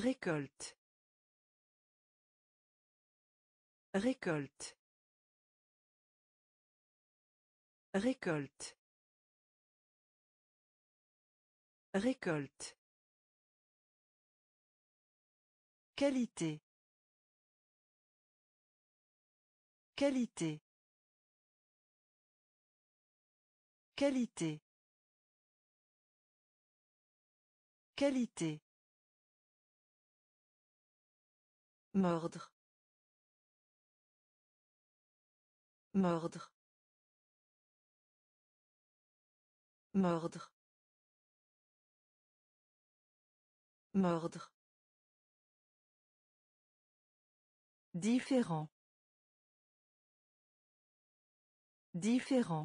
Récolte. Récolte. Récolte. Récolte. Qualité. Qualité. Qualité. Qualité. Mordre. Mordre. Mordre. Mordre. Différent. Différent.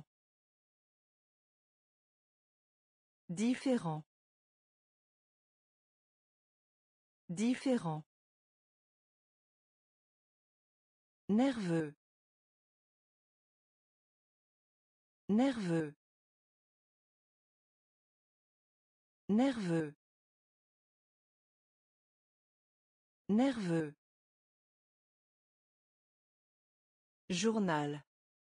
Différent. Différent. Nerveux. Nerveux. Nerveux. Nerveux. Journal.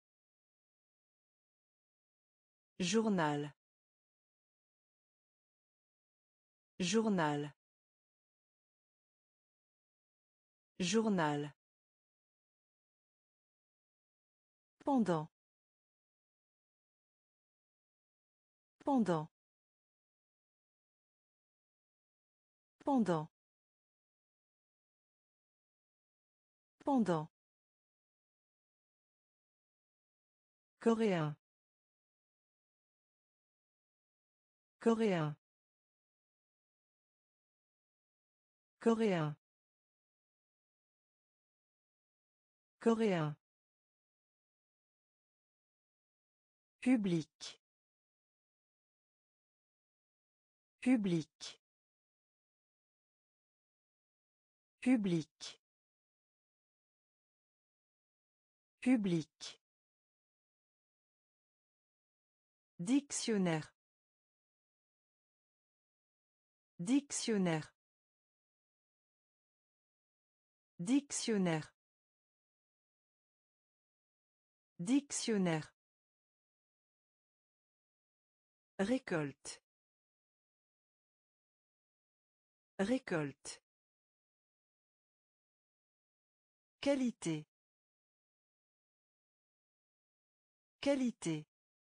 Journal. Journal. Journal. Pendant. Pendant. Pendant. Pendant. Coréen. Coréen. Coréen. Coréen. Public. Public. Public. Public. Dictionnaire. Dictionnaire. Dictionnaire. Dictionnaire. Récolte. Récolte. Qualité. Qualité.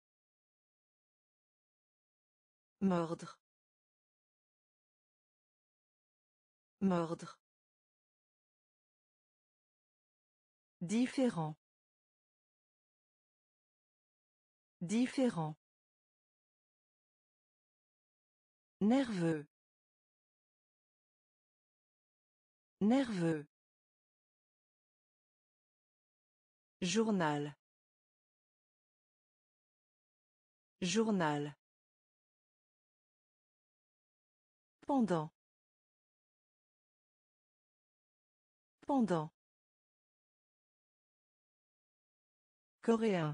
Mordre. Mordre. Différent. Différent. Nerveux. Nerveux. Journal. Journal. Pendant. Pendant. Coréen.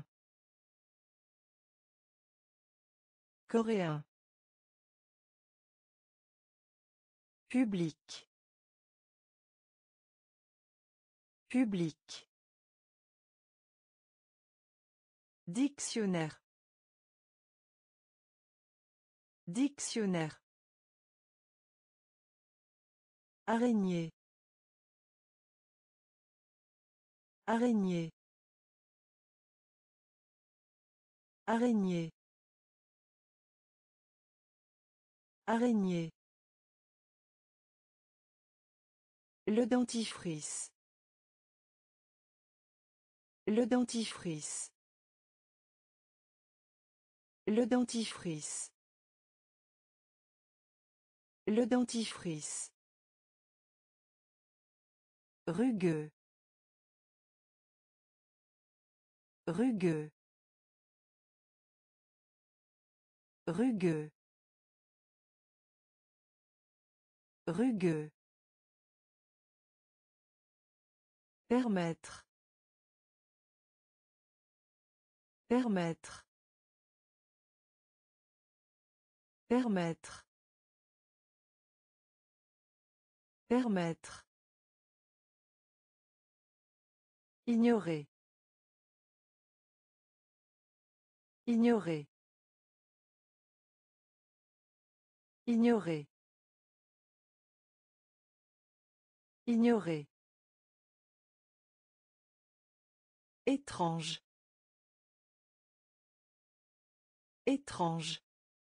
Coréen. Public. Public. Dictionnaire. Dictionnaire. Araignée. Araignée. Araignée. Araignée. Le dentifrice. Le dentifrice. Le dentifrice. Le dentifrice. Rugueux. Rugueux. Rugueux. Rugueux. Permettre. Permettre. Permettre. Permettre. Ignorer. Ignorer. Ignorer. Ignorer. Étrange. Étrange.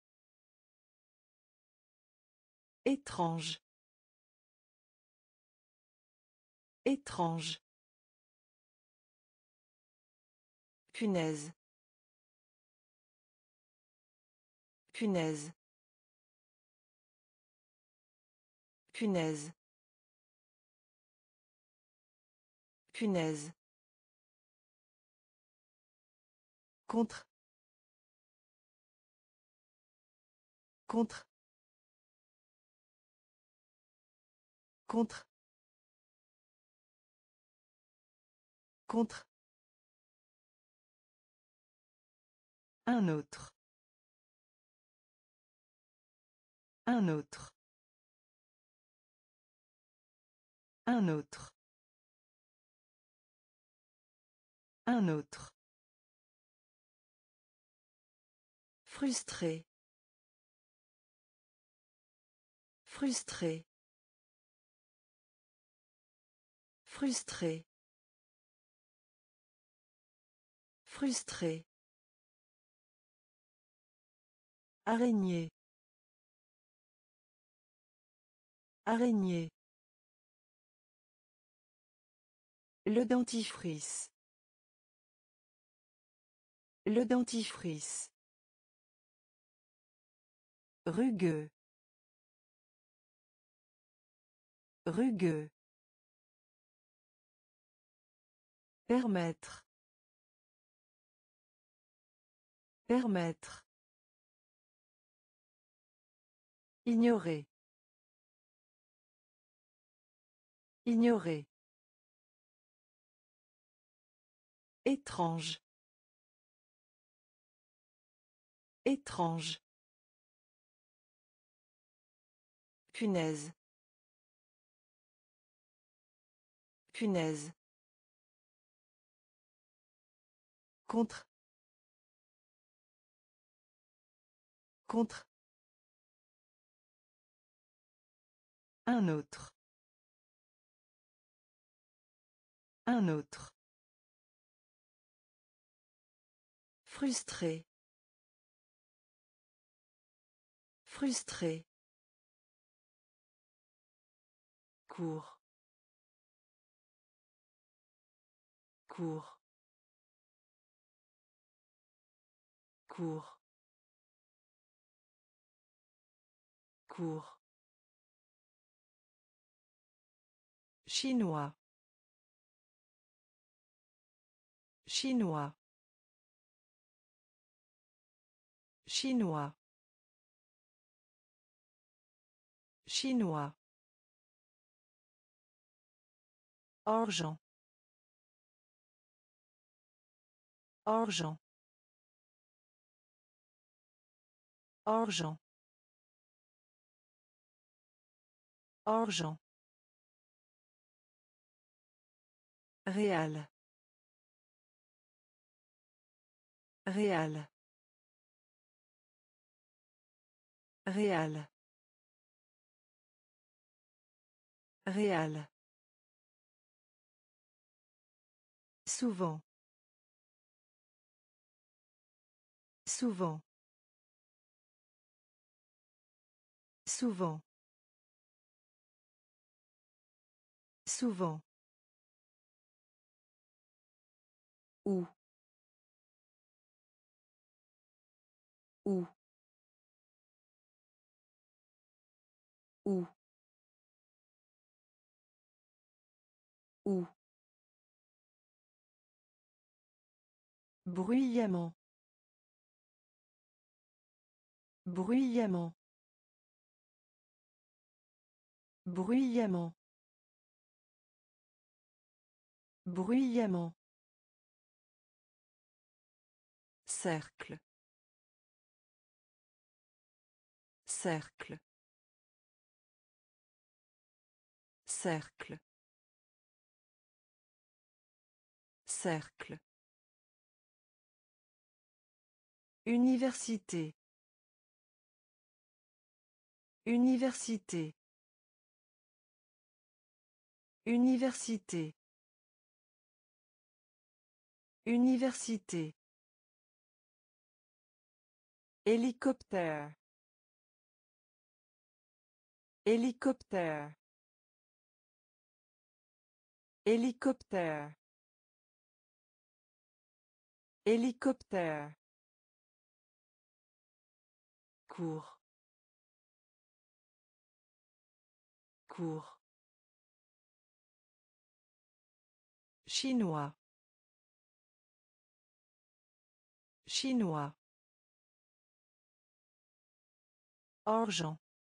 Étrange. Étrange. Punaise. Punaise. Punaise. Punaise. Contre. Contre. Contre. Contre. Un autre. Un autre. Un autre. Un autre. Frustré. Frustré. Frustré. Frustré. Araignée. Araignée. Le dentifrice. Le dentifrice. Rugueux. Rugueux. Permettre. Permettre. Ignorer. Ignorer. Étrange. Étrange. Punaise. Punaise. Contre. Contre. Un autre. Un autre. Frustré. Frustré. Cours. Cours. Cours. Cours. Chinois. Chinois. Chinois. Chinois. Argent. Argent. Argent. Argent. Réal. Réal. Réal. Réal. Souvent. Souvent. Souvent. Souvent. Où. Où. Où. Où. Bruyamment. Bruyamment. Bruyamment. Bruyamment. Cercle. Cercle. Cercle. Cercle. Université. Université. Université. Université. Hélicoptère. Hélicoptère. Hélicoptère. Hélicoptère. Cours. Cours. Chinois. Chinois. Argent.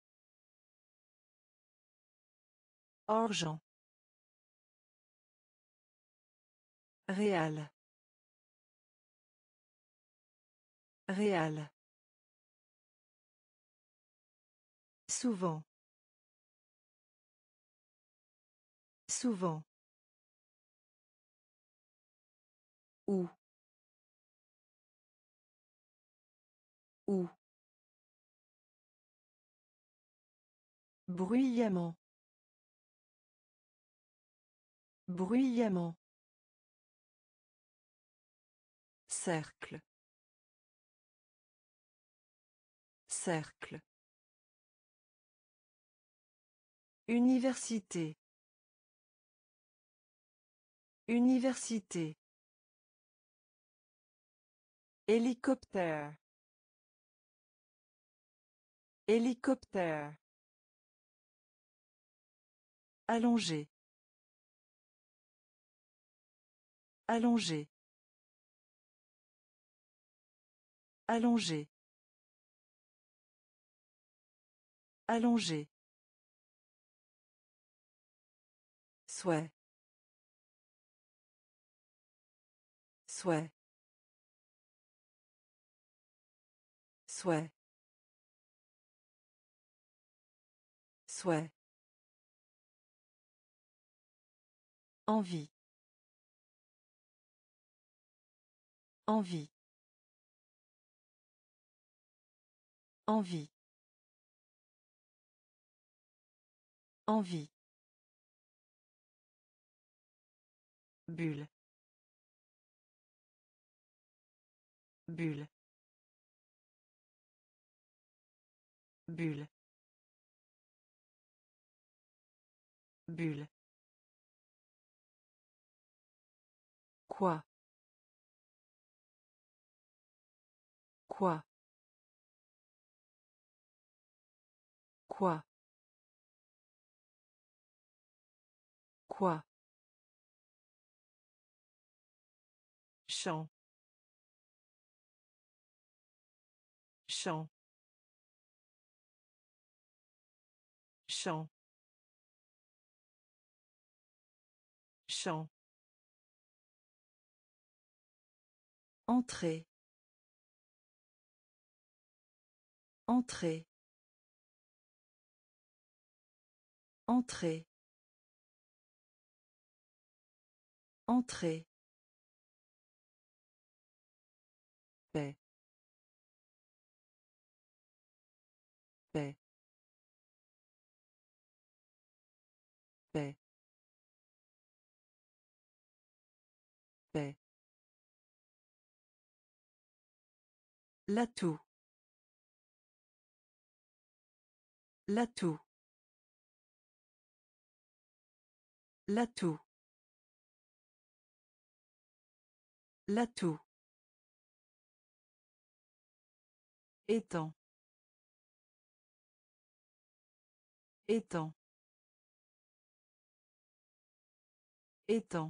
Argent. Réal. Réal. Souvent. Souvent. Où. Où. Bruyamment. Bruyamment. Cercle. Cercle. Université. Université. Hélicoptère. Hélicoptère. Allongé. Allongé. Allongé. Allongé. Souhait. Souhait. Souhait. Souhait. Envie. Envie. Envie. Envie. Bulle. Bulle. Bulle. Bulle. Quoi? Quoi? Quoi? Quoi? Champ. Champ. Champ. Champ. Entrée. Entrée. Entrée. Entrée. Paix. Paix. Paix. Paix. L'atout. L'atout. L'atout. L'atout. Étang. Étang. Étang.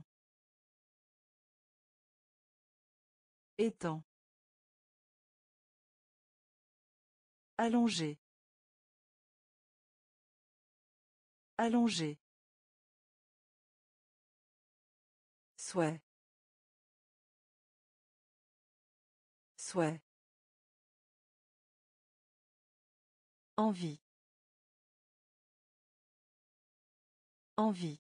Étang. Allongé. Allongé. Souhait. Souhait. Envie. Envie.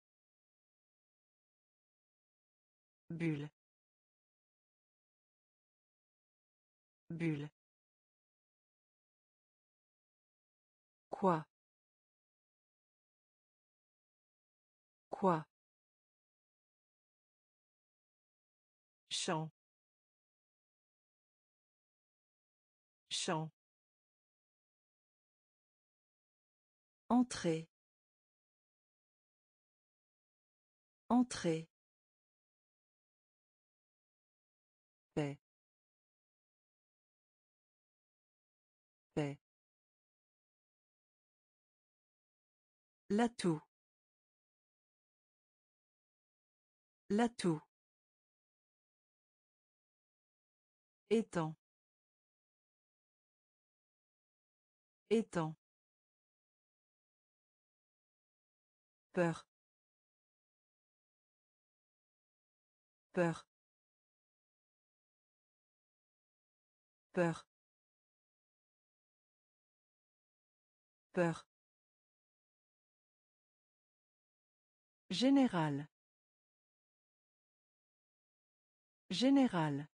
Bulle. Bulle. Quoi? Quoi? Champ. Champ. Entrée. Entrée. Paix. Paix. L'atout. L'atout. Étang. Étang. Peur. Peur. Peur. Peur. Général. Général.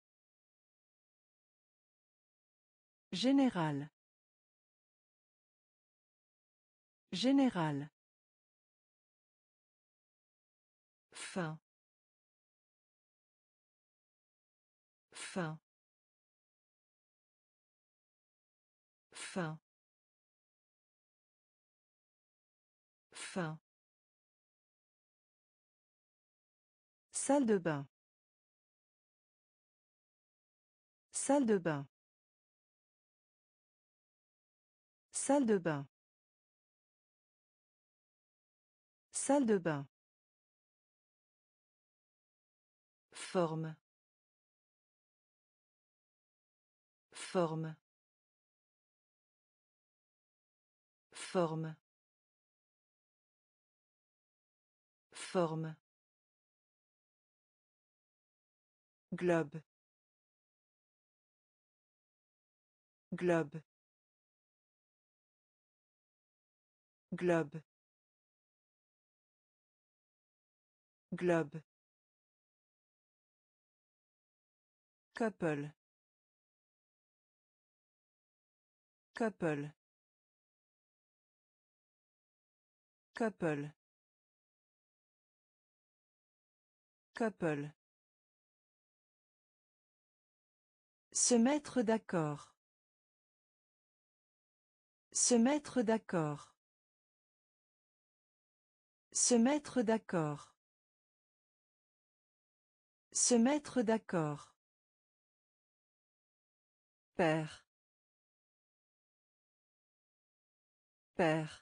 Général. Général. Fin. Fin. Fin. Fin. Salle de bain. Salle de bain. Salle de bain. Salle de bain. Forme. Forme. Forme. Forme. Globe. Globe. Globe. Globe. Couple. Couple. Couple. Couple. Se mettre d'accord. Se mettre d'accord. Se mettre d'accord. Se mettre d'accord. Père. Père.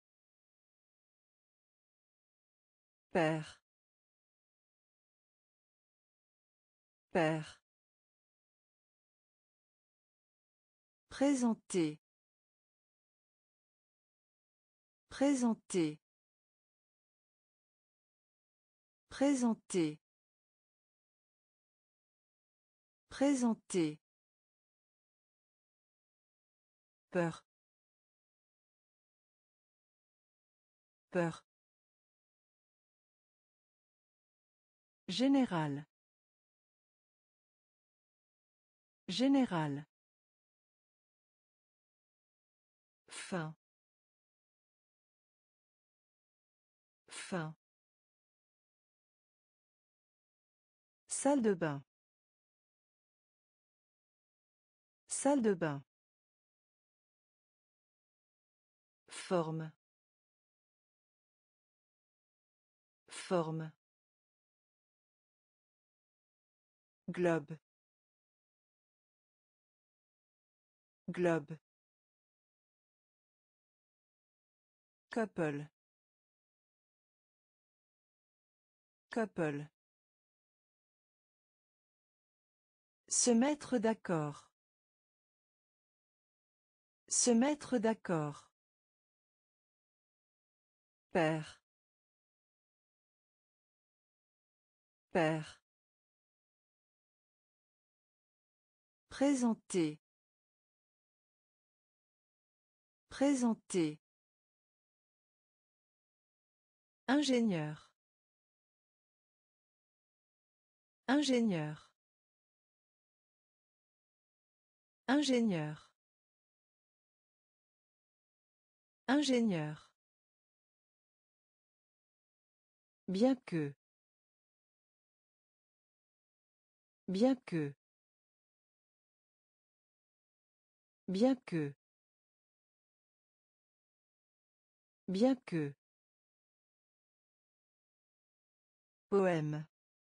Père. Père. Présenter. Présenter. Présenter. Présenter. Peur. Peur. Général. Général. Fin. Fin. Salle de bain. Salle de bain. Forme. Forme. Globe. Globe. Couple. Couple. Se mettre d'accord. Se mettre d'accord. Père. Père. Présenter. Présenter. Ingénieur. Ingénieur. Ingénieur. Ingénieur. Bien que. Bien que. Bien que. Bien que. Poème.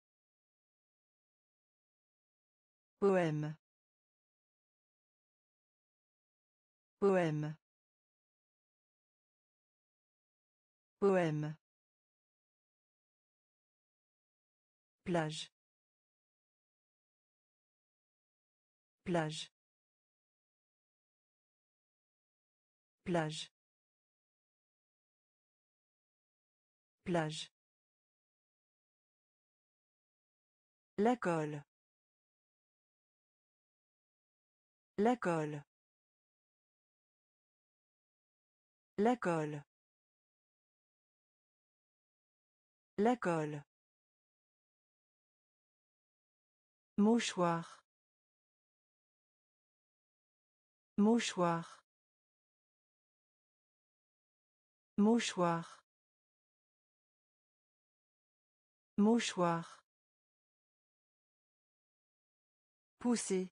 Poème. Poème. Poème. Plage. Plage. Plage. Plage. La colle. La colle. La colle. La colle. Mouchoir. Mouchoir. Mouchoir. Mouchoir. Pousser.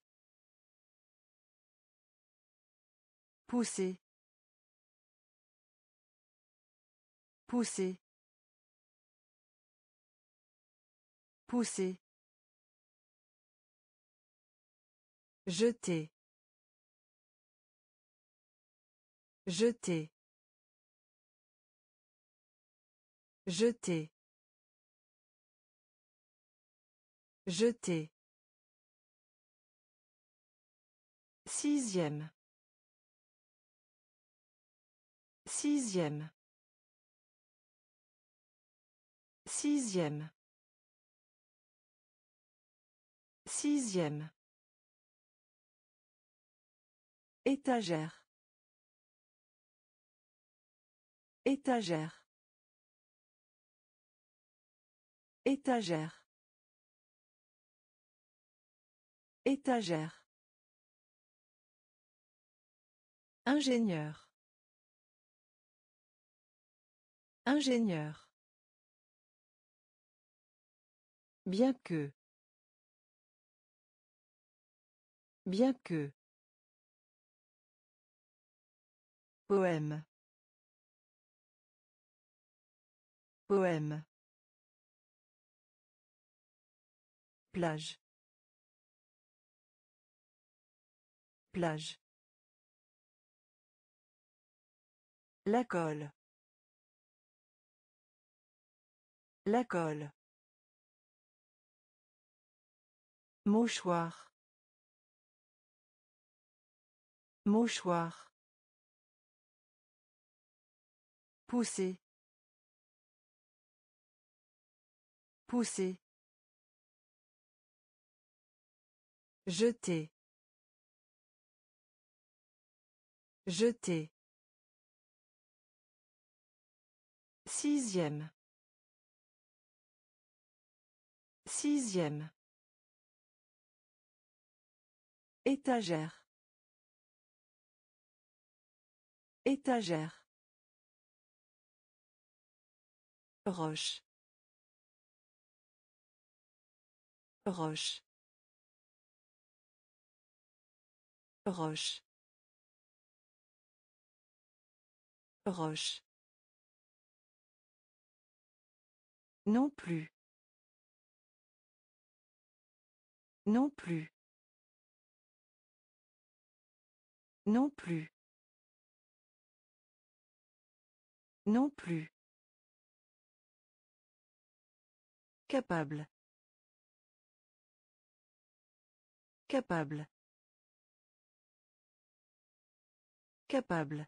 Pousser. Pousser. Pousser. Jeter. Jeter. Jeter. Jeter. Sixième. Sixième. Sixième. Sixième. Étagère. Étagère. Étagère. Étagère. Ingénieur. Ingénieur. Bien que. Bien que. Poème. Poème. Plage. Plage. La colle. La colle. Mouchoir. Mouchoir. Pousser. Pousser. Jeter. Jeter. Sixième. Sixième. Étagère. Étagère. Roche. Roche. Roche. Roche. Non plus. Non plus. Non plus. Non plus. Capable. Capable. Capable.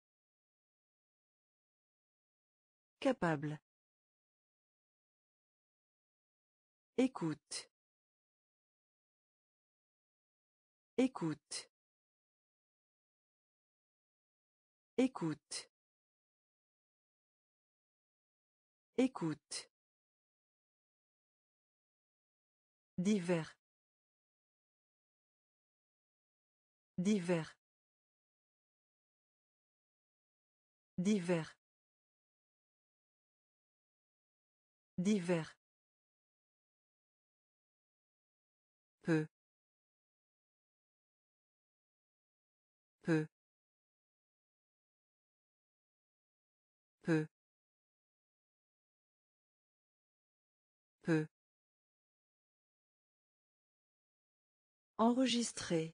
Capable. Écoute. Écoute. Écoute. Écoute. Divers. Divers. Divers. Divers. Peu. Peu. Peu. Peu. Enregistrer.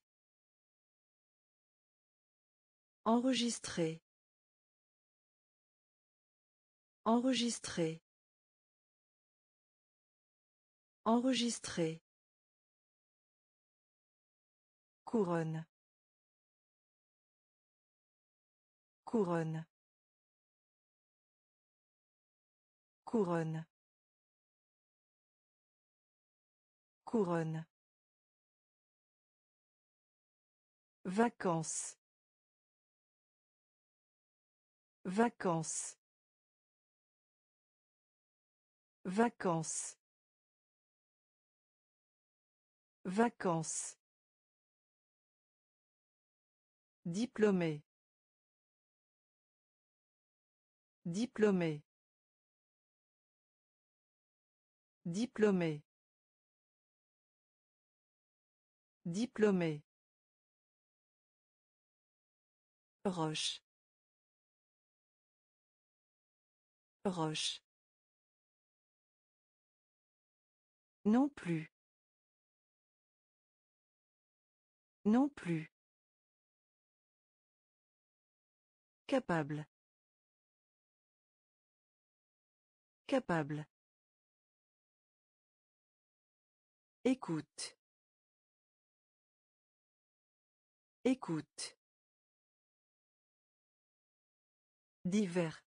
Enregistrer. Enregistrer. Enregistrer. Couronne. Couronne. Couronne. Couronne. Vacances. Vacances. Vacances. Vacances. Diplômé. Diplômé. Diplômé. Diplômé. Roche. Roche. Non plus. Non plus. Capable. Capable. Écoute. Écoute. Divers.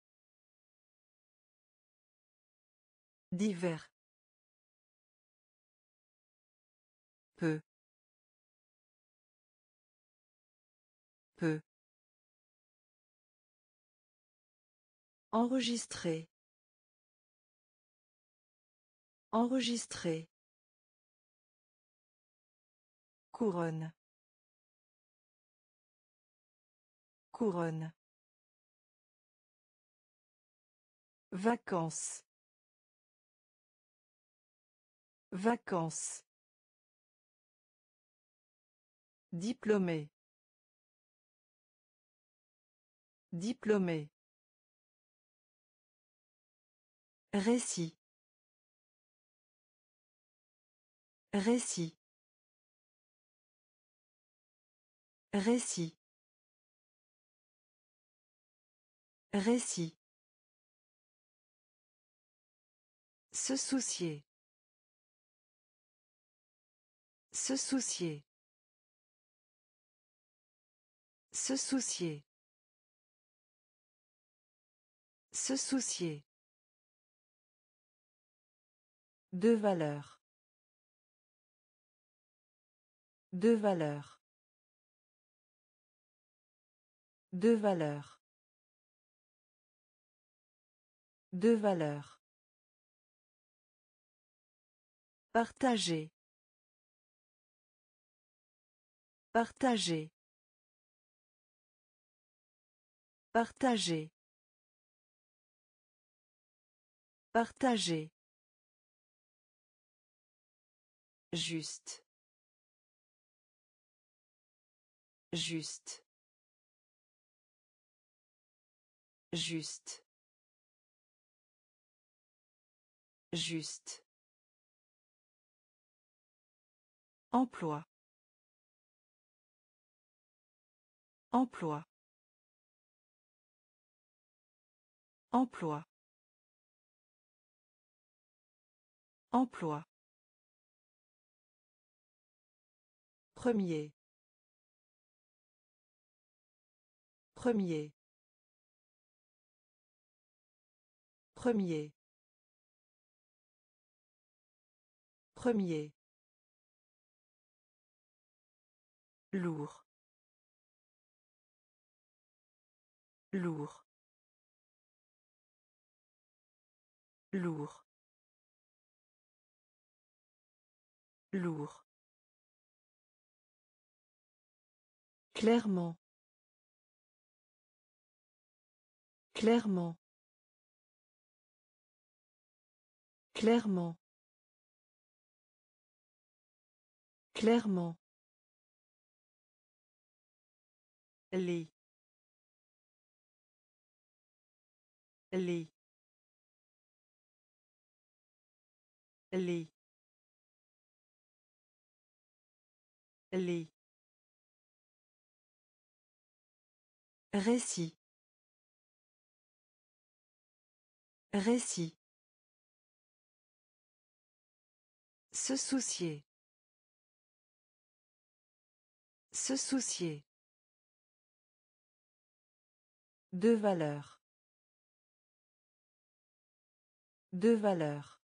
Divers. Peu. Peu. Enregistrer. Enregistrer. Couronne. Couronne. Vacances. Vacances. Diplômé. Diplômé. Récit. Récit. Récit. Récit. Se soucier. Se soucier. Se soucier. Se soucier. De valeur. De valeur. De valeur. De valeur. Partager. Partager. Partager. Partager. Juste. Juste. Juste. Juste. Emploi. Emploi. Emploi. Emploi. Premier. Premier. Premier. Premier. Lourd. Lourd. Lourd. Lourd. Clairement. Clairement. Clairement. Clairement. Les. Les. Les. Les. Récit. Récit. Se soucier. Se soucier. De valeur. De valeur.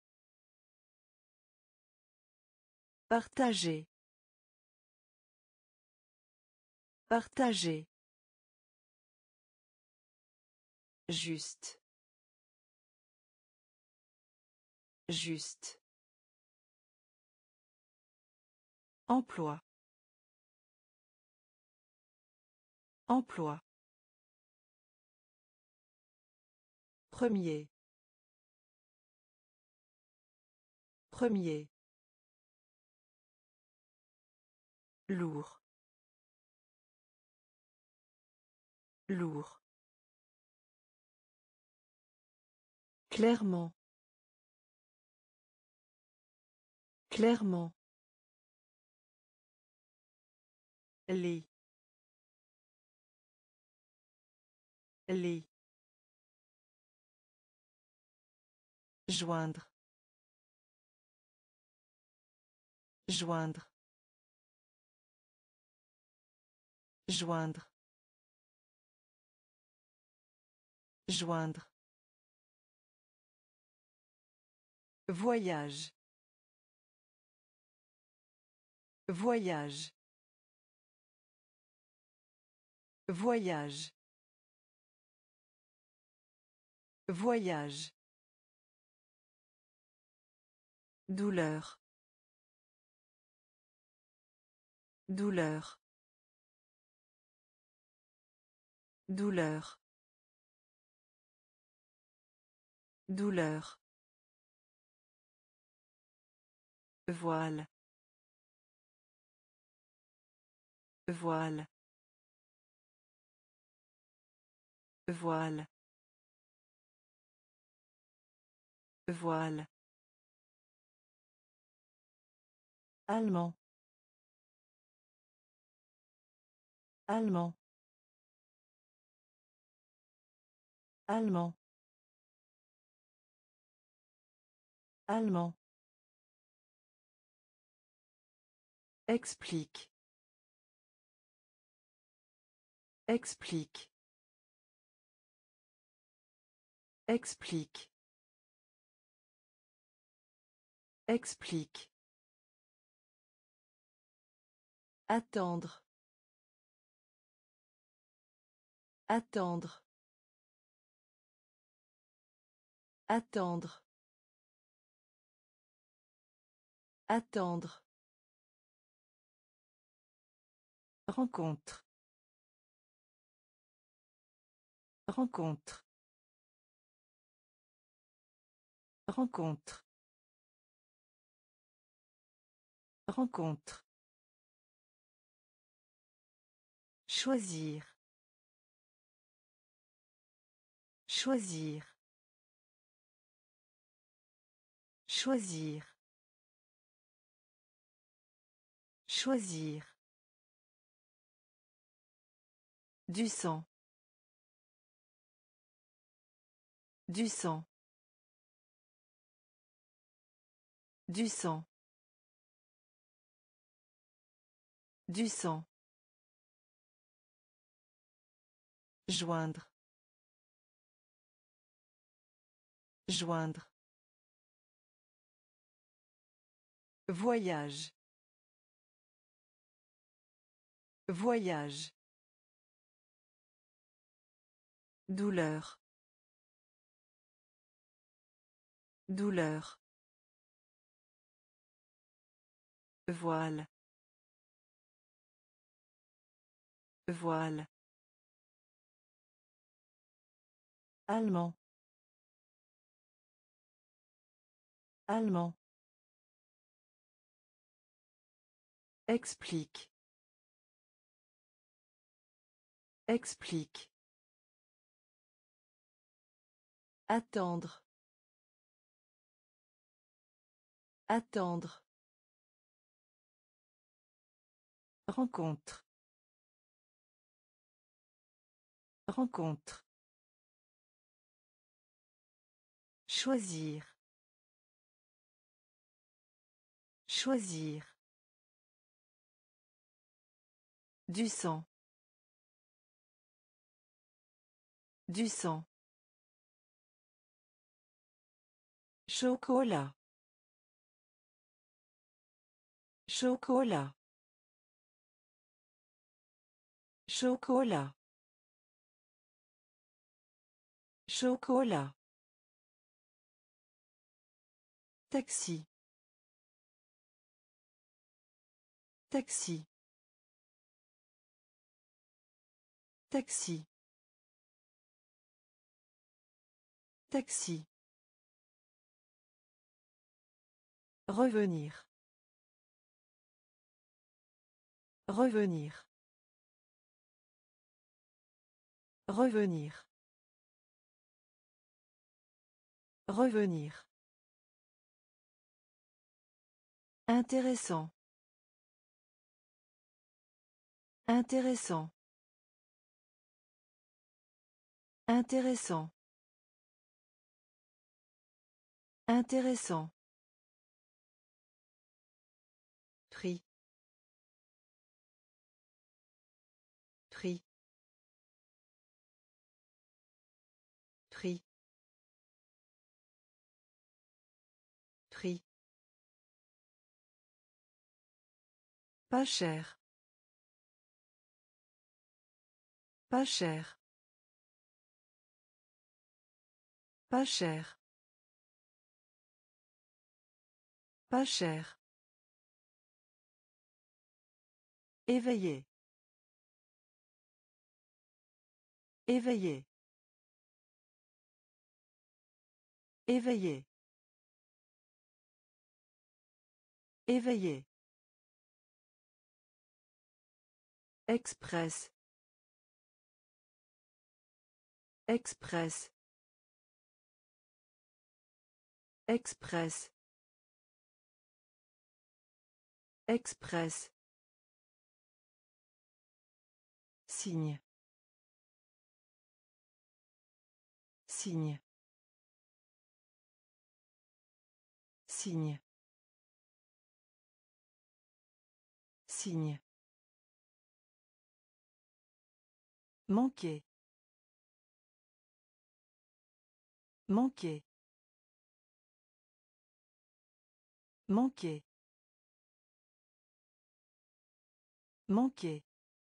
Partager. Partager. Juste. Juste. Emploi. Emploi. Premier. Premier. Lourd. Lourd. Clairement. Clairement. Les. Les. Joindre. Joindre. Joindre. Joindre. Voyage. Voyage. Voyage. Voyage. Douleur. Douleur. Douleur. Douleur. Voile. Voile. Voile. Voile. Allemand. Allemand. Allemand. Allemand. Explique. Explique. Explique. Explique. Attendre. Attendre. Attendre. Attendre. Rencontre. Rencontre. Rencontre. Rencontre. Choisir. Choisir. Choisir. Choisir. Du sang. Du sang. Du sang. Du sang. Joindre. Joindre. Voyage. Voyage. Douleur. Douleur. Voile. Voile. Allemand. Allemand. Explique. Explique. Attendre. Attendre. Rencontre. Rencontre. Choisir. Choisir. Du sang. Du sang. Chocolat. Chocolat. Chocolat. Chocolat. Taxi. Taxi. Taxi. Taxi. Revenir. Revenir. Revenir. Revenir. Intéressant. Intéressant. Intéressant. Intéressant. Prix. Prix. Prix. Prix. Pas cher. Pas cher. Pas cher. Pas cher. Éveillé. Éveillé. Éveillé. Éveillé. Express. Express. Express. Express. Signe. Signe. Signe. Signe. Manquer. Manquer. Manquer. Manquer.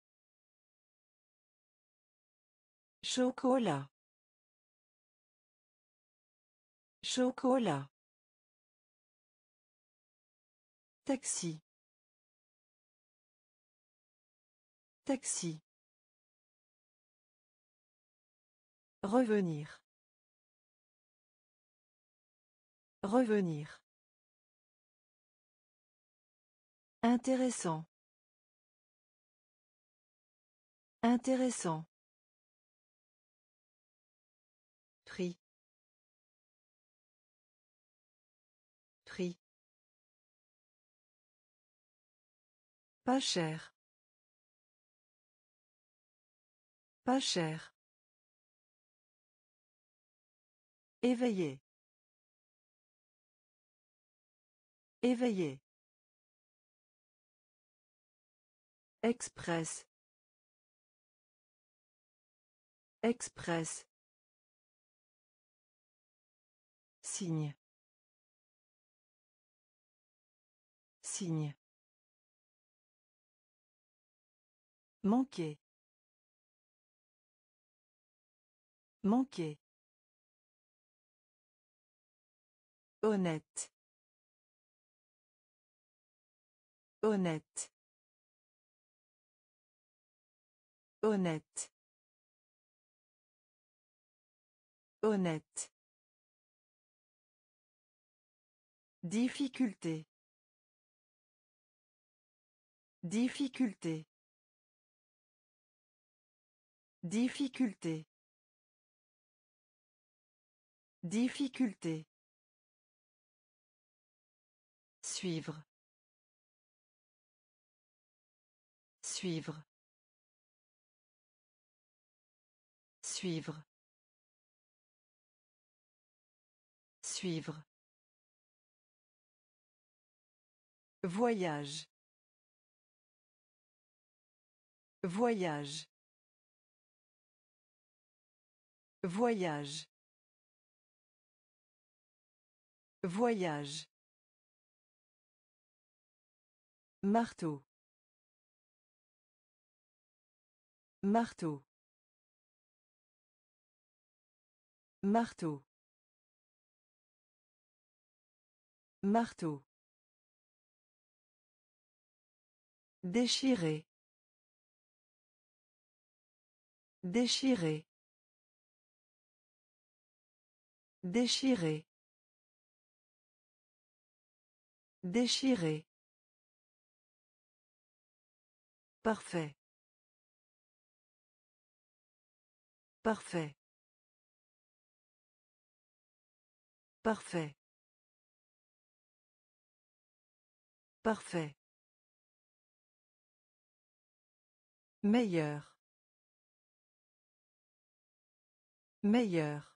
Chocolat. Chocolat. Taxi. Taxi. Revenir. Revenir. Intéressant. Intéressant. Prix. Prix. Pas cher. Pas cher. Éveillé. Éveillé. Express. Express. Signe. Signe. Manquer. Manquer. Honnête. Honnête. Honnête. Honnête. Difficulté. Difficulté. Difficulté. Difficulté. Suivre. Suivre. Suivre. Suivre. Voyage. Voyage. Voyage. Voyage. Marteau. Marteau. Marteau. Marteau. Déchirer. Déchirer. Déchirer. Déchirer. Parfait. Parfait. Parfait. Parfait. Meilleur. Meilleur.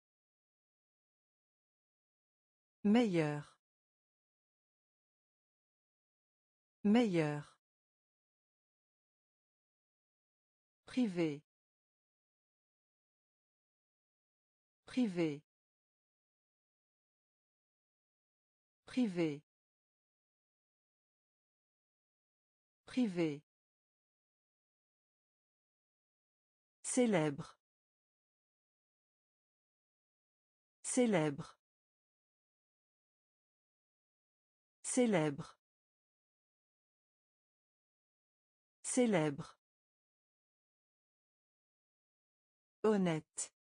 Meilleur. Meilleur. Privé. Privé. Privé. Privé. Célèbre. Célèbre. Célèbre. Célèbre. Honnête.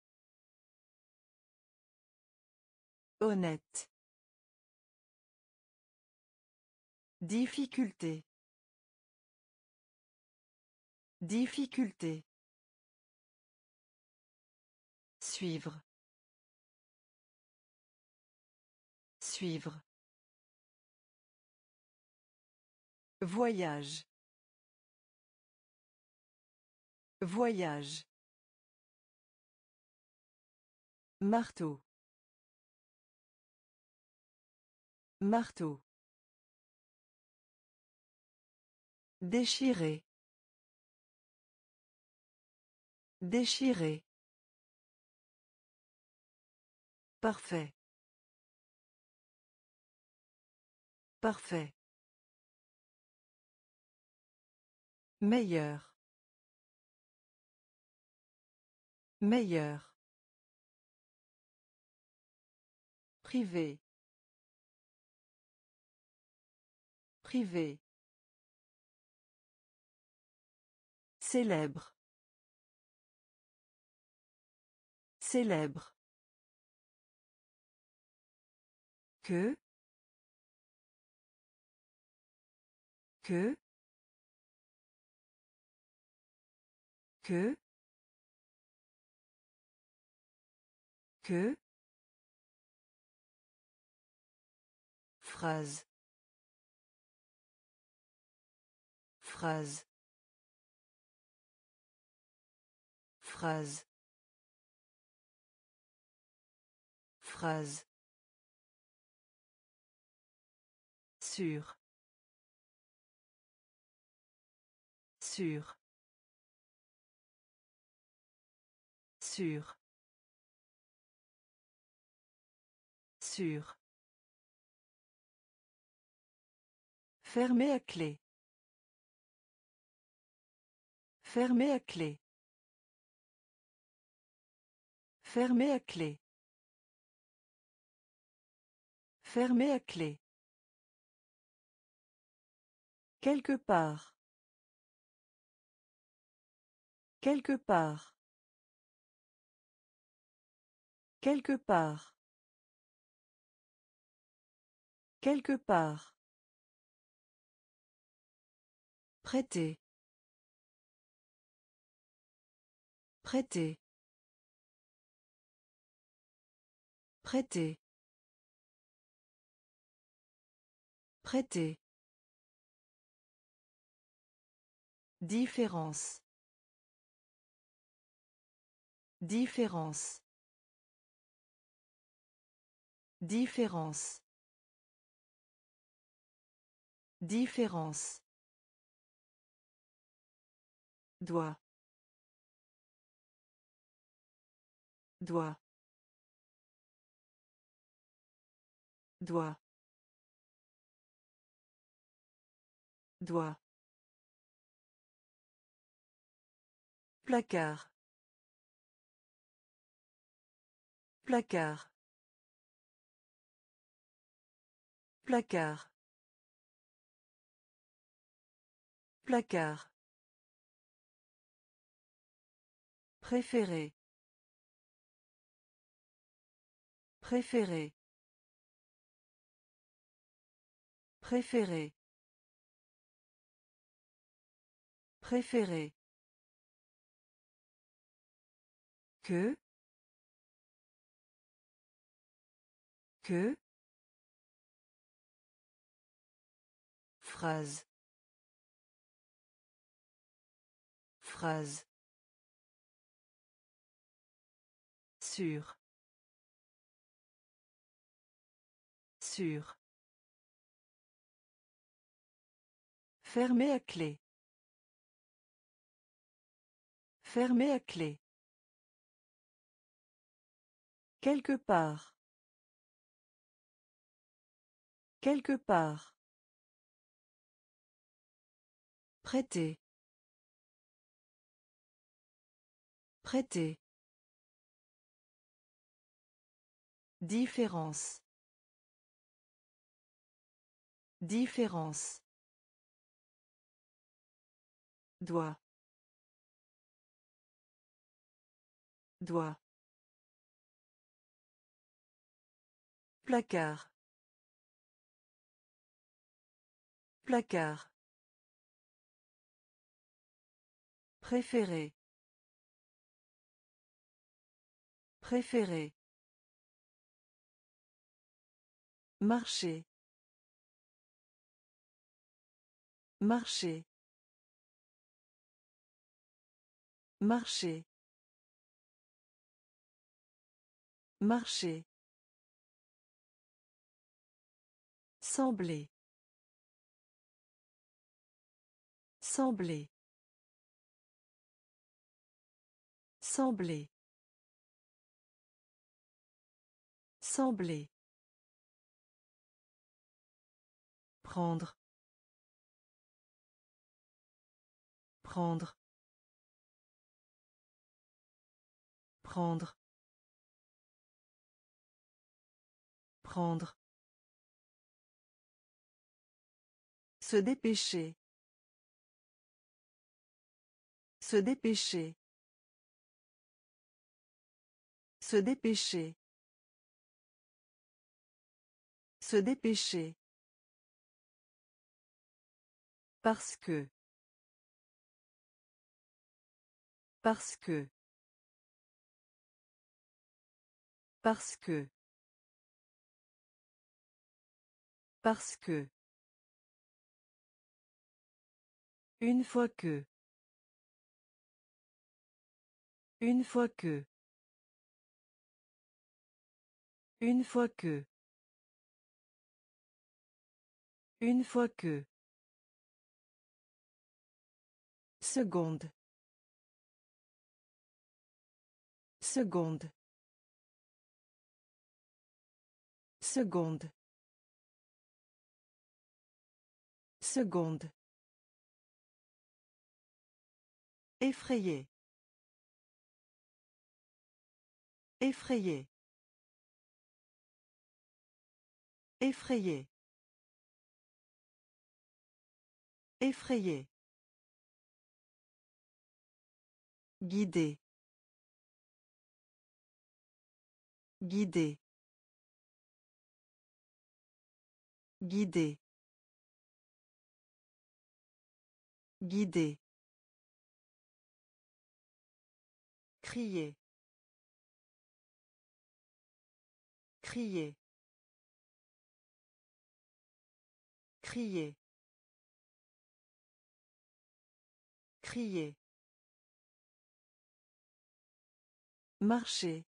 Honnête. Difficulté. Difficulté. Suivre. Suivre. Voyage. Voyage. Marteau. Marteau. Déchirer. Déchirer. Parfait. Parfait. Meilleur. Meilleur. Privé. Privé. Célèbre. Célèbre. Que. Que. Que. Que. Phrase. Phrase. Phrase. Phrase. Sûr. Sûr. Sûr. Sûr. Fermé à clé. Fermé à clé. Fermé à clé. Fermer à clé. Quelque part. Quelque part. Quelque part. Quelque part. Prêter. Prêter. Prêter. Prêter. Différence. Différence. Différence. Différence. Doigt. Doigt. Doigt. Doigt. Placard. Placard. Placard. Placard. Préféré. Préféré. Préféré. Préféré. Que. Que. Phrase. Phrase. Sûr. Sûr. Fermer à clé. Fermer à clé. Quelque part. Quelque part. Prêter. Prêter. Différence. Différence. Doigt. Doigt. Placard. Placard. Préféré. Préféré. Marcher. Marcher. Marcher. Marcher. Sembler. Sembler. Sembler. Sembler. Prendre. Prendre. Prendre. Prendre. Se dépêcher. Se dépêcher. Se dépêcher. Se dépêcher. Parce que. Parce que. Parce que. Parce que. Une fois que. Une fois que. Une fois que. Une fois que. Seconde. Seconde. Seconde. Seconde. Effrayé. Effrayé. Effrayé. Effrayé. Guider. Guider. Guider. Guider. Crier. Crier. Crier. Crier. Marcher.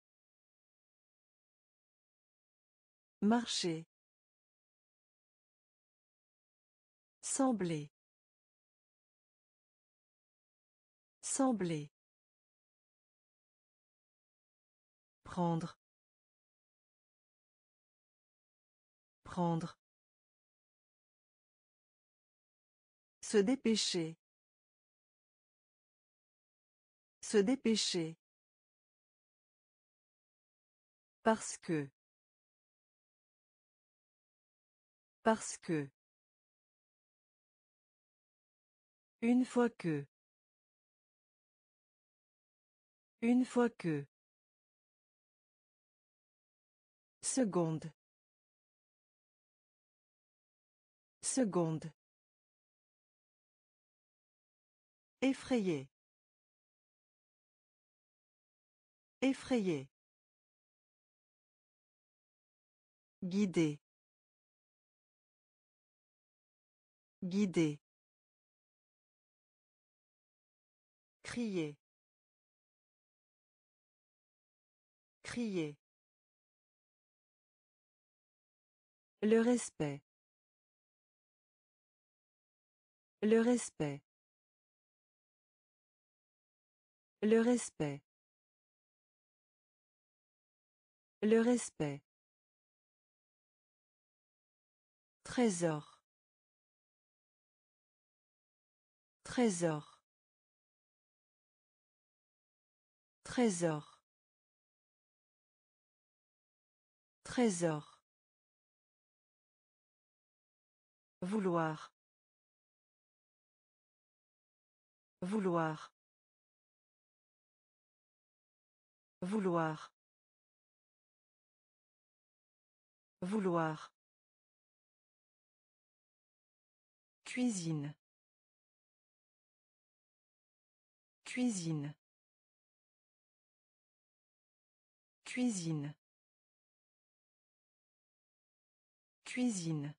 Marcher. Sembler. Sembler. Prendre. Prendre. Se dépêcher. Se dépêcher. Parce que. Parce que. Une fois que. Une fois que. Seconde. Seconde. Effrayé. Effrayé. Guider. Guider. Crier. Crier. Le respect. Le respect. Le respect. Le respect. Trésor. Trésor. Trésor. Trésor. Vouloir. Vouloir. Vouloir. Vouloir. Cuisine. Cuisine. Cuisine. Cuisine.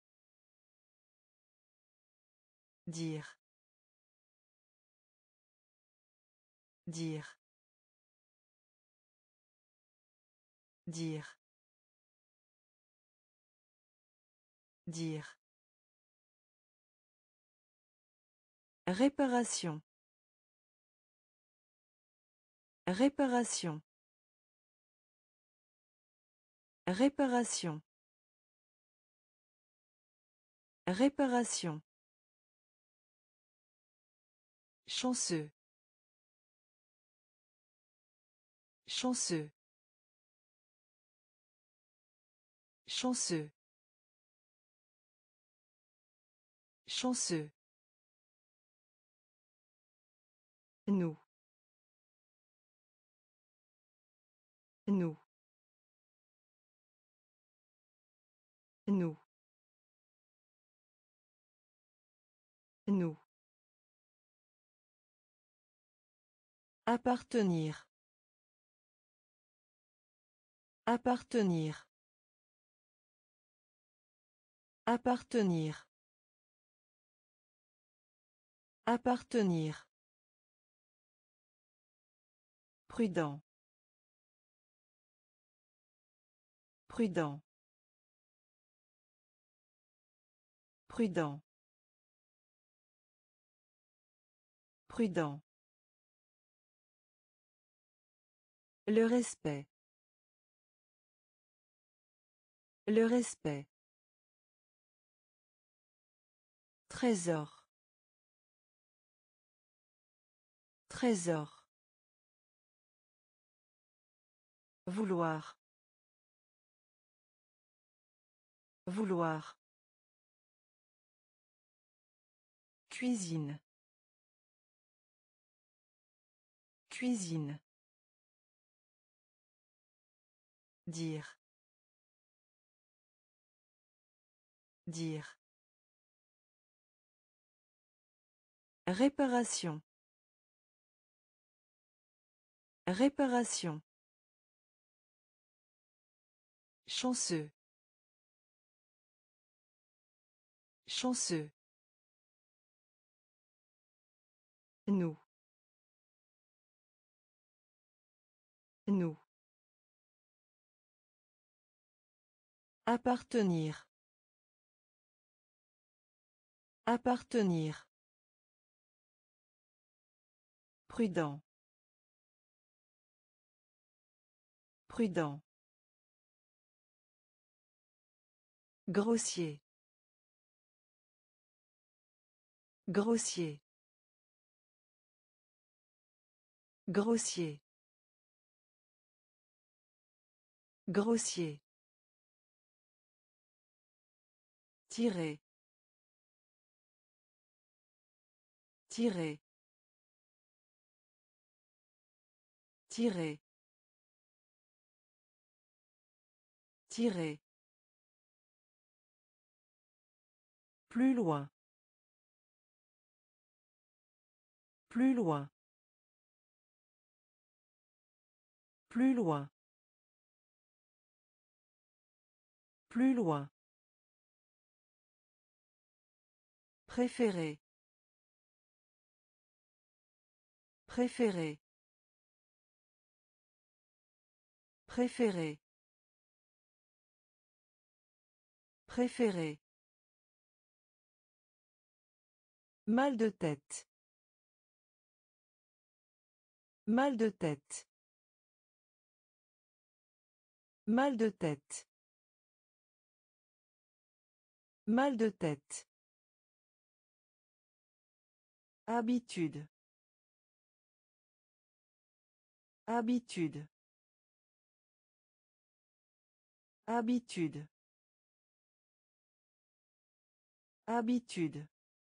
Dire. Dire. Dire. Dire. Réparation. Réparation. Réparation. Réparation. Chanceux. Chanceux. Chanceux. Chanceux. Nous. Nous. Nous. Nous. Appartenir. Appartenir. Appartenir. Appartenir. Prudent. Prudent. Prudent. Prudent. Le respect. Le respect. Trésor. Trésor. Vouloir. Vouloir. Cuisine. Cuisine. Dire. Dire. Réparation. Réparation. Chanceux. Chanceux. Nous. Nous. Appartenir. Appartenir. Prudent. Prudent. Grossier. Grossier. Grossier. Grossier. Tirer. Tirer. Tirer. Tirer. Plus loin. Plus loin. Plus loin. Plus loin. Préféré. Préféré. Préféré. Préféré. Mal de tête. Mal de tête. Mal de tête. Mal de tête. Habitude. Habitude. Habitude. Habitude.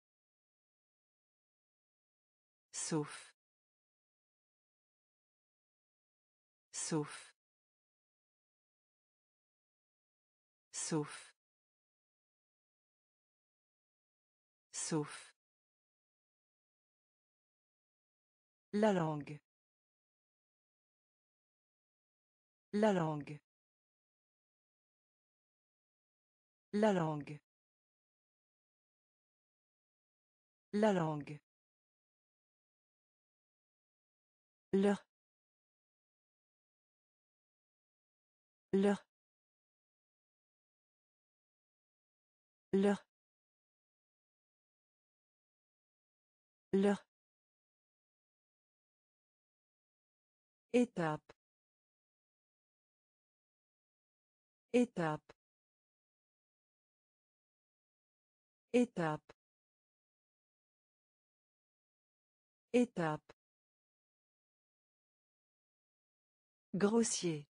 Sauf. Sauf. Sauf. Sauf. La langue. La langue. La langue. La langue. Leur. Leur. Leur. Leur. Étape. Étape. Étape. Étape. Grossier.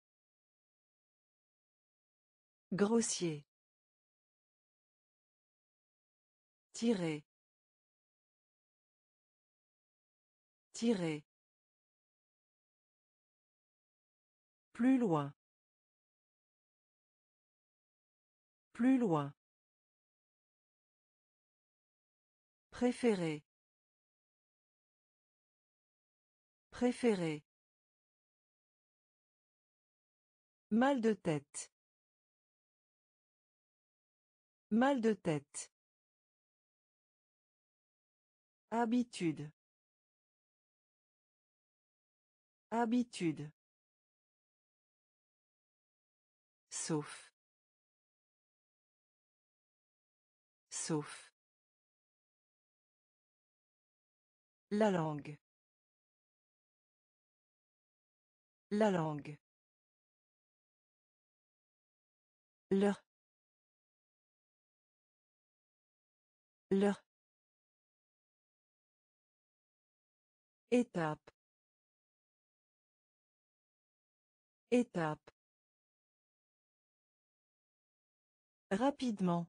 Grossier. Tirer. Tirer. Plus loin. Plus loin. Préféré. Préféré. Mal de tête. Mal de tête. Habitude. Habitude. Sauf. Sauf. La langue. La langue. Leur. Leur. Étape. Étape. Rapidement.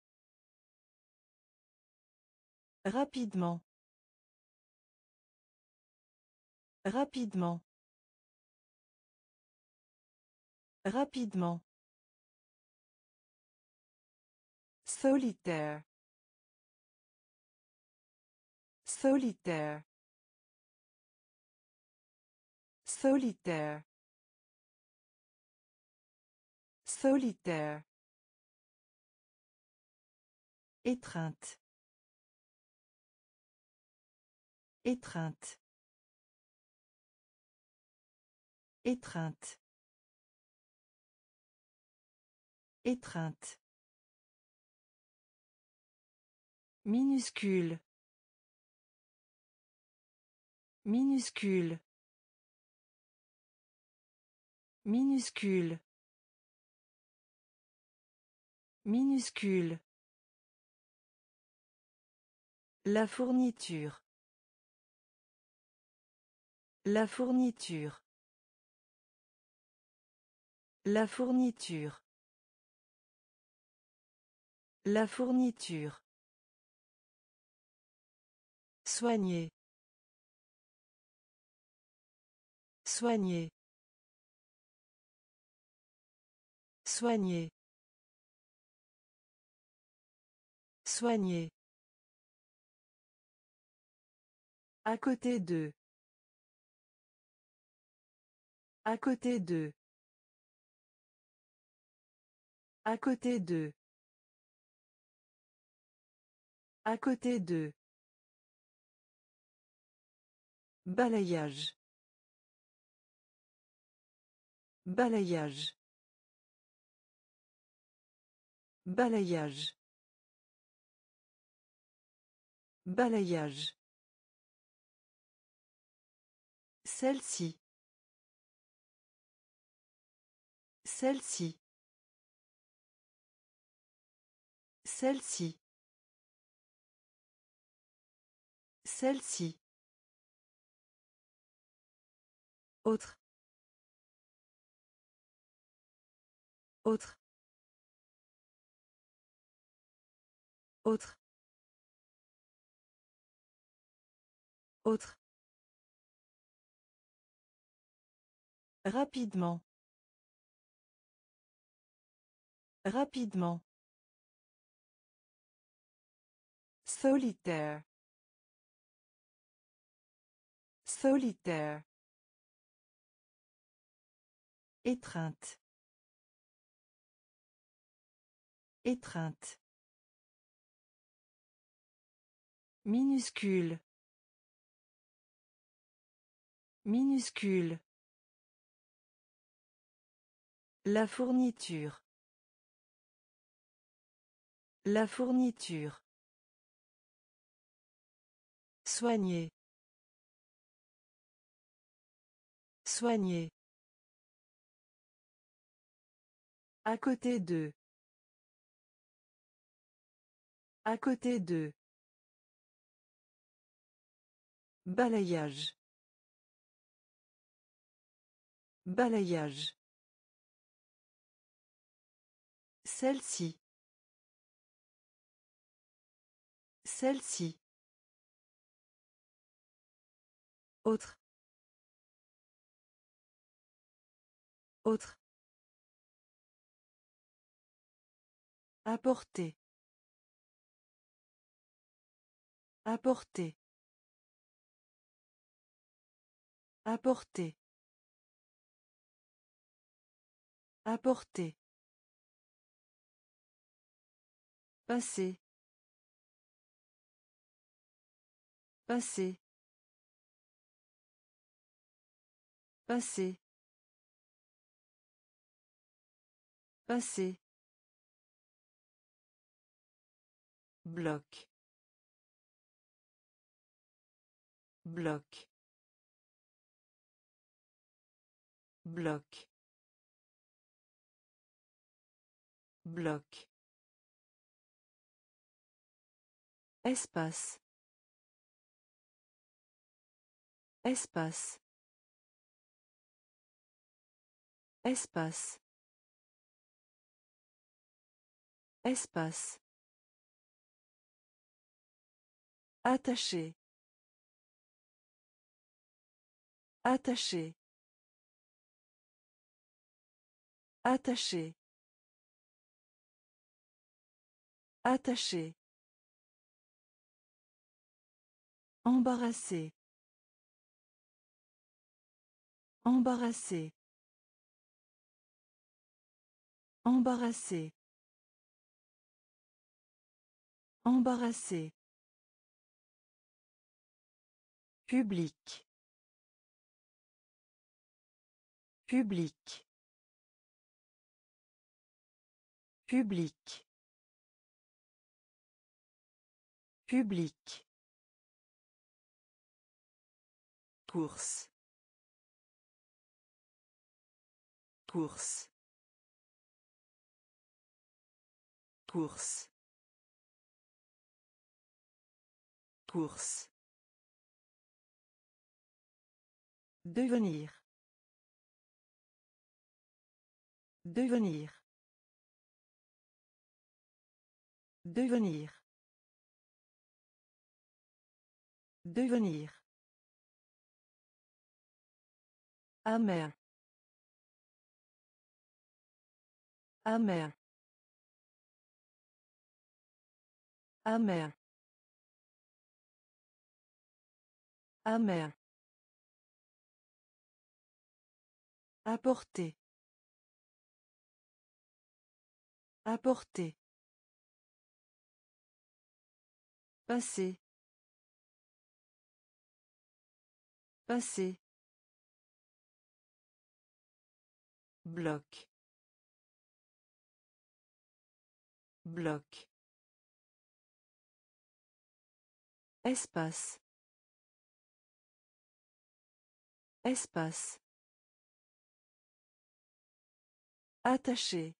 Rapidement. Rapidement. Rapidement. Solitaire. Solitaire. Solitaire. Solitaire. Étreinte. Étreinte. Étreinte. Étreinte. Minuscule. Minuscule. Minuscule. Minuscule. La fourniture. La fourniture. La fourniture. La fourniture. Soigner. Soigner. Soigner. Soigner. À côté d'eux. À côté d'eux. À côté d'eux. À côté d'eux. Balayage. Balayage. Balayage. Balayage. Celle-ci. Celle-ci. Celle-ci. Celle-ci. Autre. Autre. Autre. Autre. Rapidement. Rapidement. Solitaire. Solitaire. Étreinte. Étreinte. Minuscule. Minuscule. La fourniture. La fourniture. Soigner. Soigner. À côté d'eux. À côté d'eux. Balayage. Balayage. Celle-ci. Celle-ci. Autre. Autre. Apporter. Apporter. Apporter. Apporter. Passer. Passer. Passer. Passer. Bloc. Bloc. Bloc. Bloc. Espace. Espace. Espace. Espace. Attaché. Attaché. Attaché. Attaché. Embarrassé. Embarrassé. Embarrassé. Embarrassé. Public. Public. Public. Public. Course. Course. Course. Course. Devenir. Devenir. Devenir. Devenir. Amer. Amer. Amer. Amer. Apporter. Apporter. Passer. Passer. Bloc. Bloc. Espace. Espace. Attaché.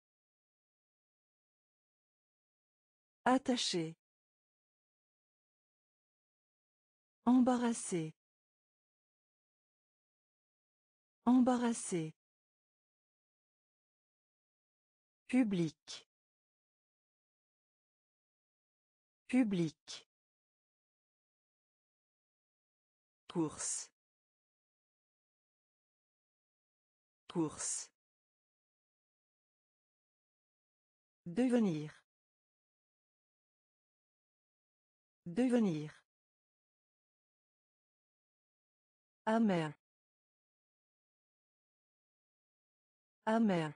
Attaché. Embarrassé. Embarrassé. Public. Public. Course. Course. Devenir. Devenir. Amer. Amer.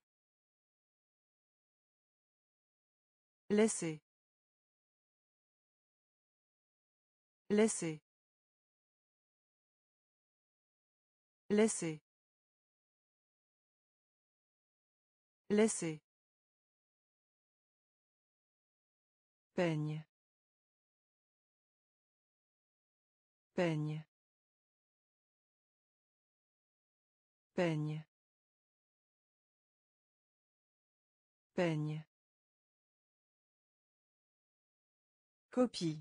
Laisser. Laisser. Laisser. Laisser. Peigne. Peigne. Peigne. Peigne. Copie.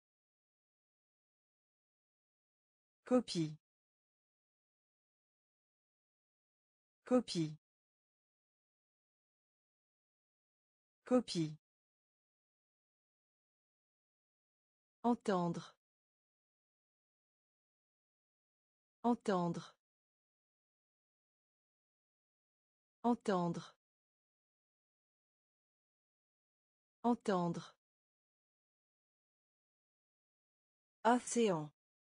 Copie. Copie. Copie. Entendre. Entendre. Entendre. Entendre. Océan.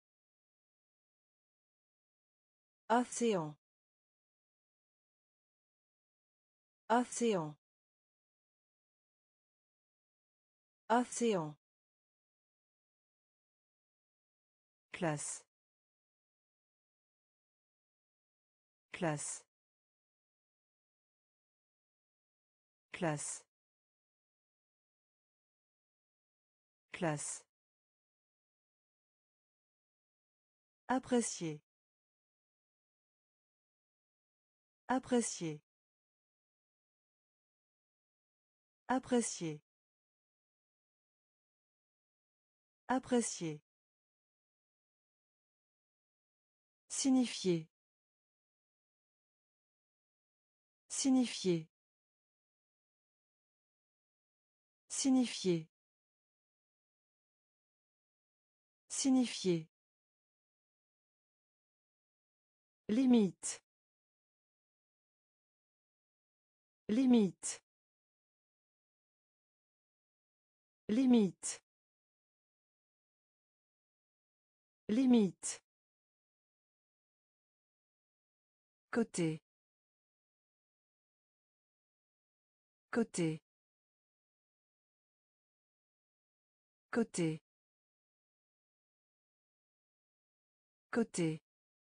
Océan. Océan. Océan. Classe. Classe. Classe. Classe. Apprécier. Apprécier. Apprécier. Apprécier. Signifier. Signifier. Signifier. Signifier. Limite. Limite. Limite. Limite. Côté. Côté. Côté. Côté.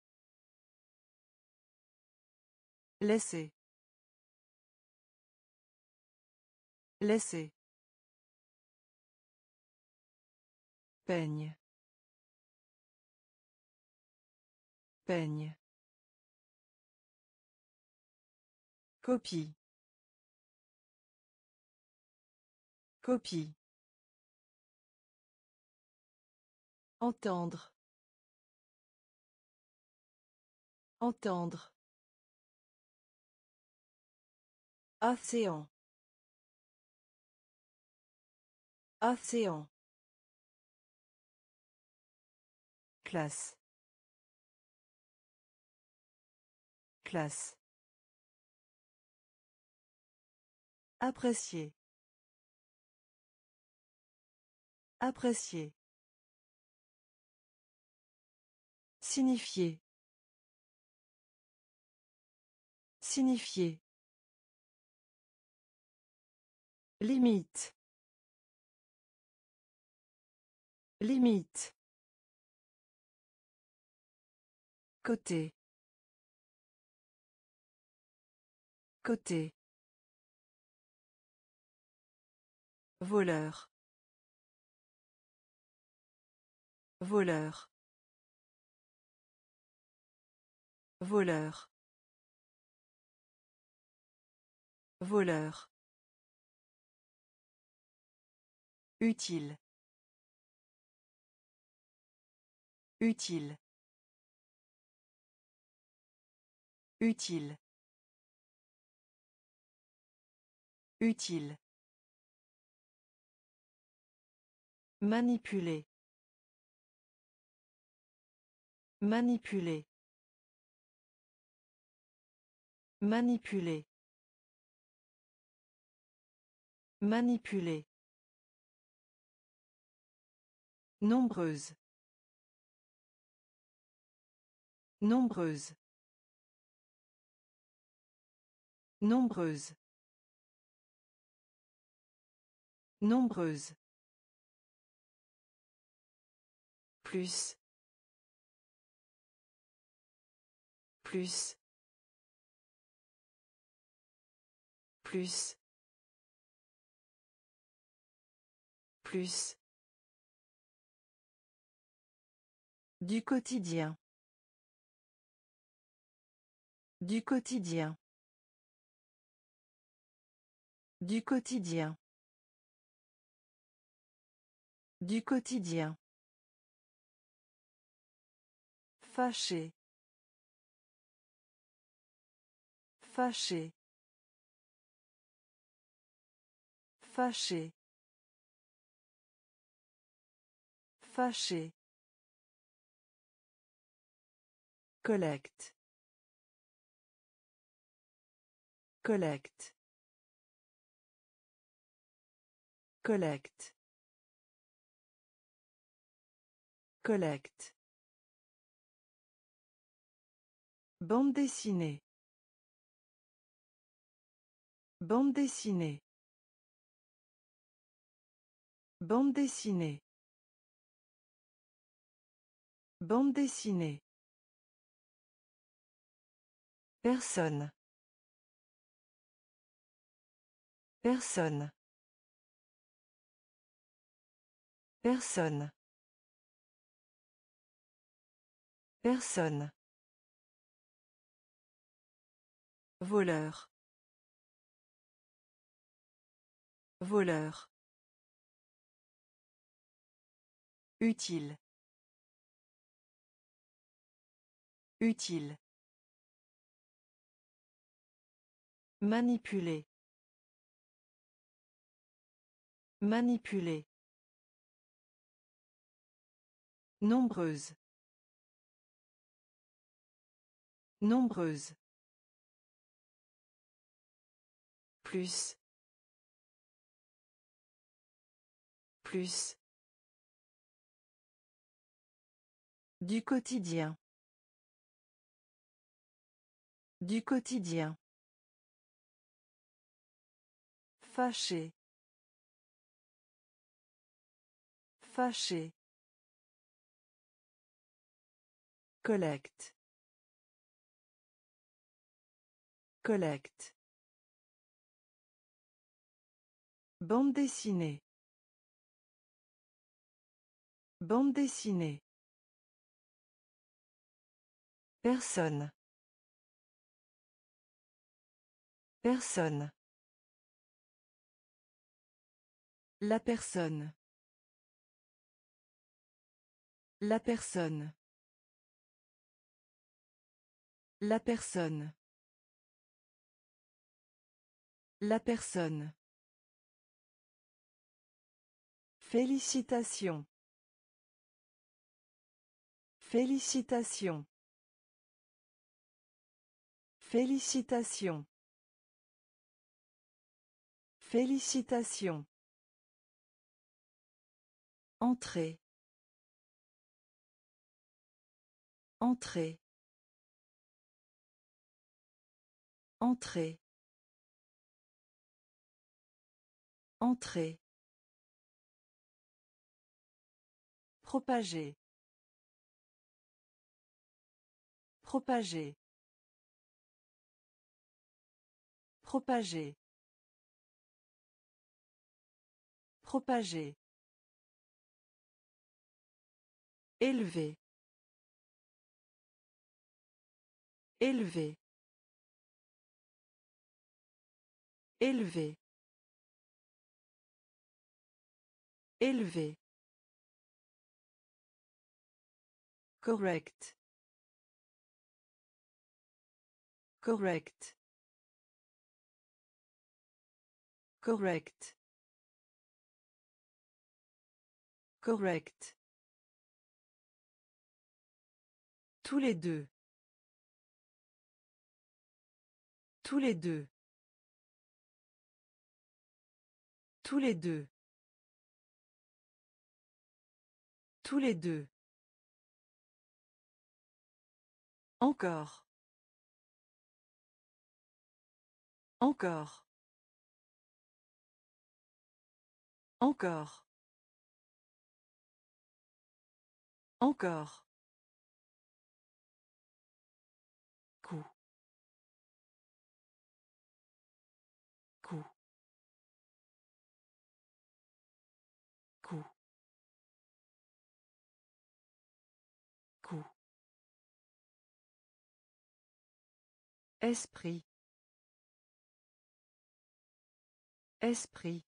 Laisser. Laisser. Peigne. Peigne. Copie. Copie. Entendre. Entendre. Océan. Océan. Classe. Classe. Apprécier. Apprécier. Signifier. Signifier. Limite. Limite. Côté. Côté. Voleur. Voleur. Voleur. Voleur. Utile. Utile. Utile. Utile. Manipuler. Manipuler. Manipuler. Manipuler. Nombreuse. Nombreuse. Nombreuse. Nombreuse. Plus. Plus. Plus. Plus. Du quotidien. Du quotidien. Du quotidien. Du quotidien. Fâché. Fâché. Fâché. Fâché. Collecte. Collecte. Collecte. Collecte. Bande dessinée. Bande dessinée. Bande dessinée. Bande dessinée. Personne. Personne. Personne. Personne. Voleur. Voleur. Utile. Utile. Manipuler. Manipuler. Nombreuse. Nombreuse. Plus. Plus. Du quotidien. Du quotidien. Fâché. Fâché. Collecte. Collecte. Bande dessinée. Bande dessinée. Personne. Personne. La personne. La personne. La personne. La personne. Félicitations. Félicitations. Félicitations. Félicitations. Entrée. Entrée. Entrée. Entrée. Propager. Propager. Propager. Propager. Élever. Élever. Élever. Élever. Correct. Correct. Correct. Correct. Tous les deux. Tous les deux. Tous les deux. Tous les deux. Encore. Encore. Encore. Encore. Coup. Coup. Coup. Coup. Esprit. Esprit.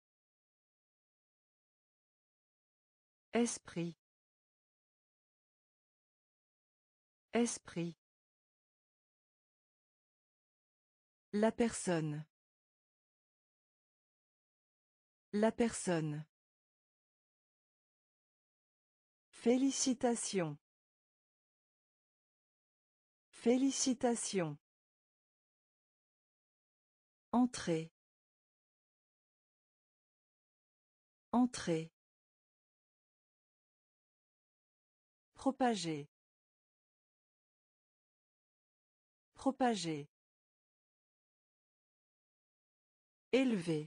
Esprit. Esprit. La personne. La personne. Félicitations. Félicitations. Entrée. Entrée. Propager. Propager. Élever.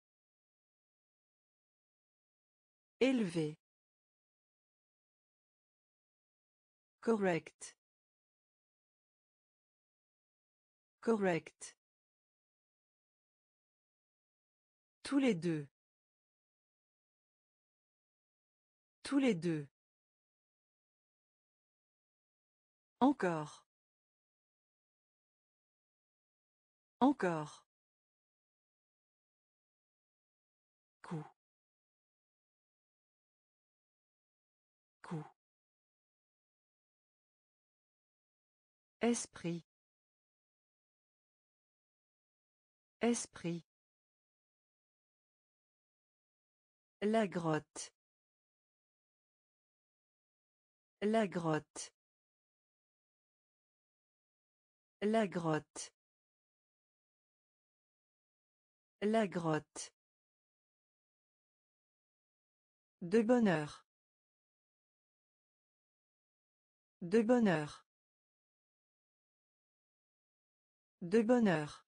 Élever. Correct. Correct. Tous les deux. Tous les deux. Encore. Encore. Coup. Coup. Esprit. Esprit. La grotte. La grotte. La grotte. La grotte. De bonheur. De bonheur. De bonheur.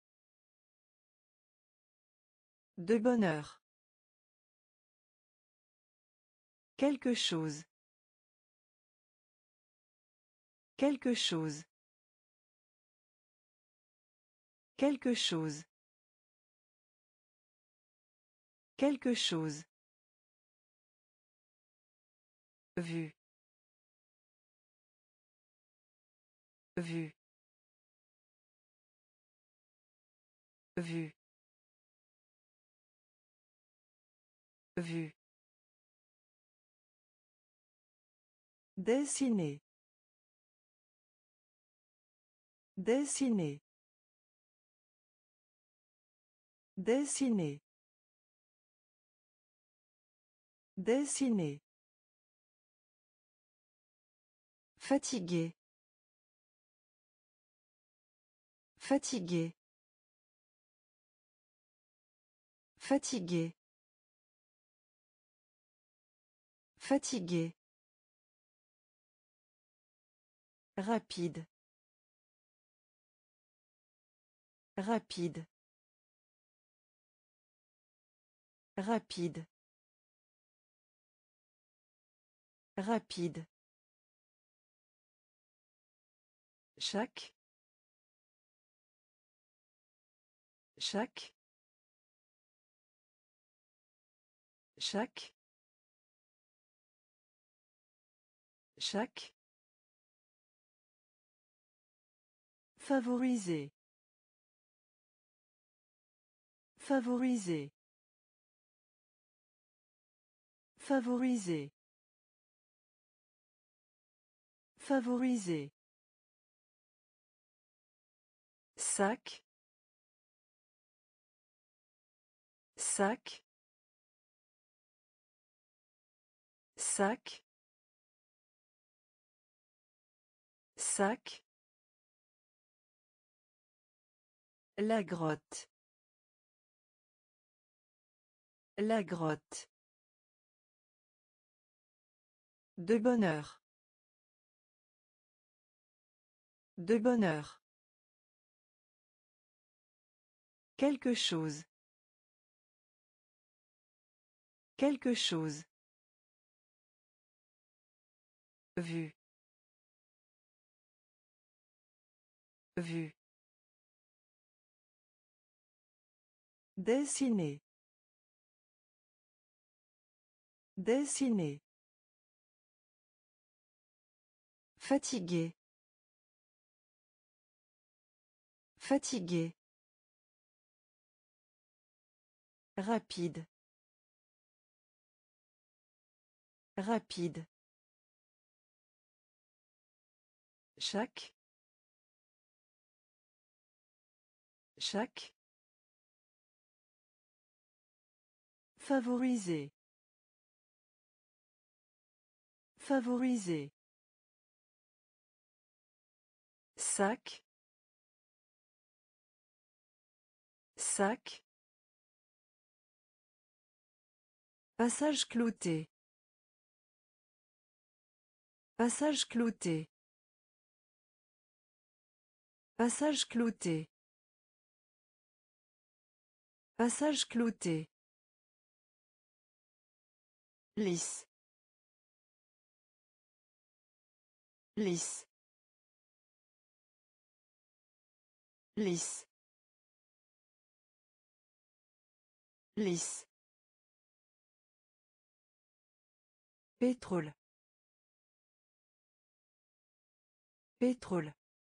De bonheur. Quelque chose. Quelque chose. Quelque chose. Quelque chose. Vue. Vue. Vue. Vue. Dessiner. Dessiner. Dessiner. Dessiner. Fatigué. Fatigué. Fatigué. Fatigué. Rapide. Rapide. Rapide. Rapide. Chaque. Chaque. Chaque. Chaque. Favoriser. Favoriser. Favoriser. Favoriser. Sac. Sac. Sac. Sac. La grotte. La grotte. De bonheur. De bonheur. Quelque chose. Quelque chose. Vue. Vue. Dessiner. Dessiner. Fatigué. Fatigué. Rapide. Rapide. Chaque. Chaque. Favoriser. Favoriser. Sac. Sac. Passage clouté. Passage clouté. Passage clouté. Passage clouté. Lisse. Lisse. Lisse. Lisse. Pétrole. Pétrole.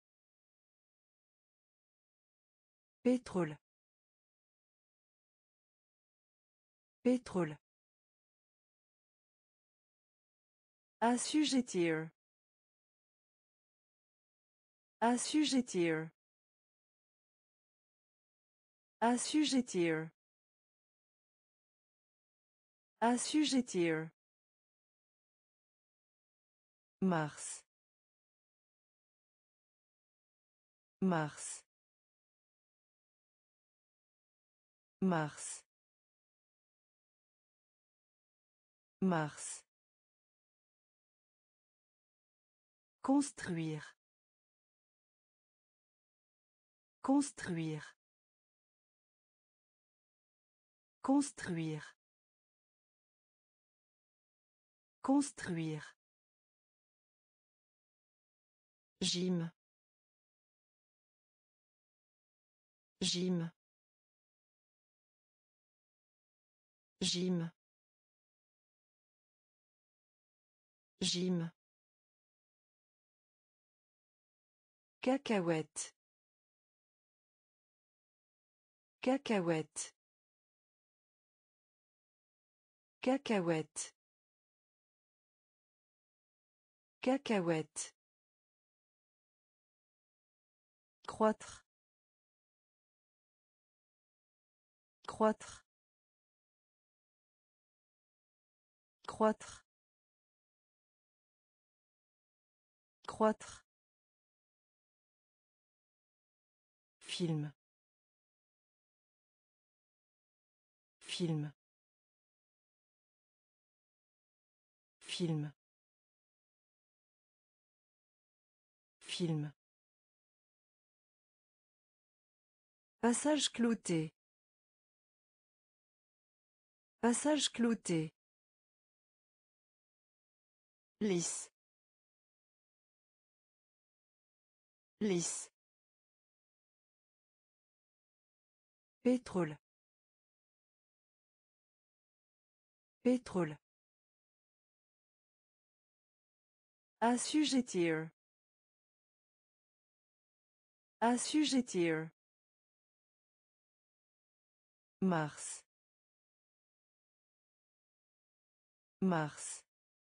Pétrole. Pétrole. Assujettir. Assujettir. Assujettir. Assujettir. Mars. Mars. Mars. Mars. Construire. Construire. Construire. Construire. Gym. Gym. Gym. Gym. Cacahuète. Cacahuète. Cacahuète. Cacahuète. Croître. Croître. Croître. Croître. Film. Film. Film. Film. Passage clouté. Passage clouté. Lisse. Lisse. Pétrole. Pétrole. Assujettir. Assujettir. Mars. Mars.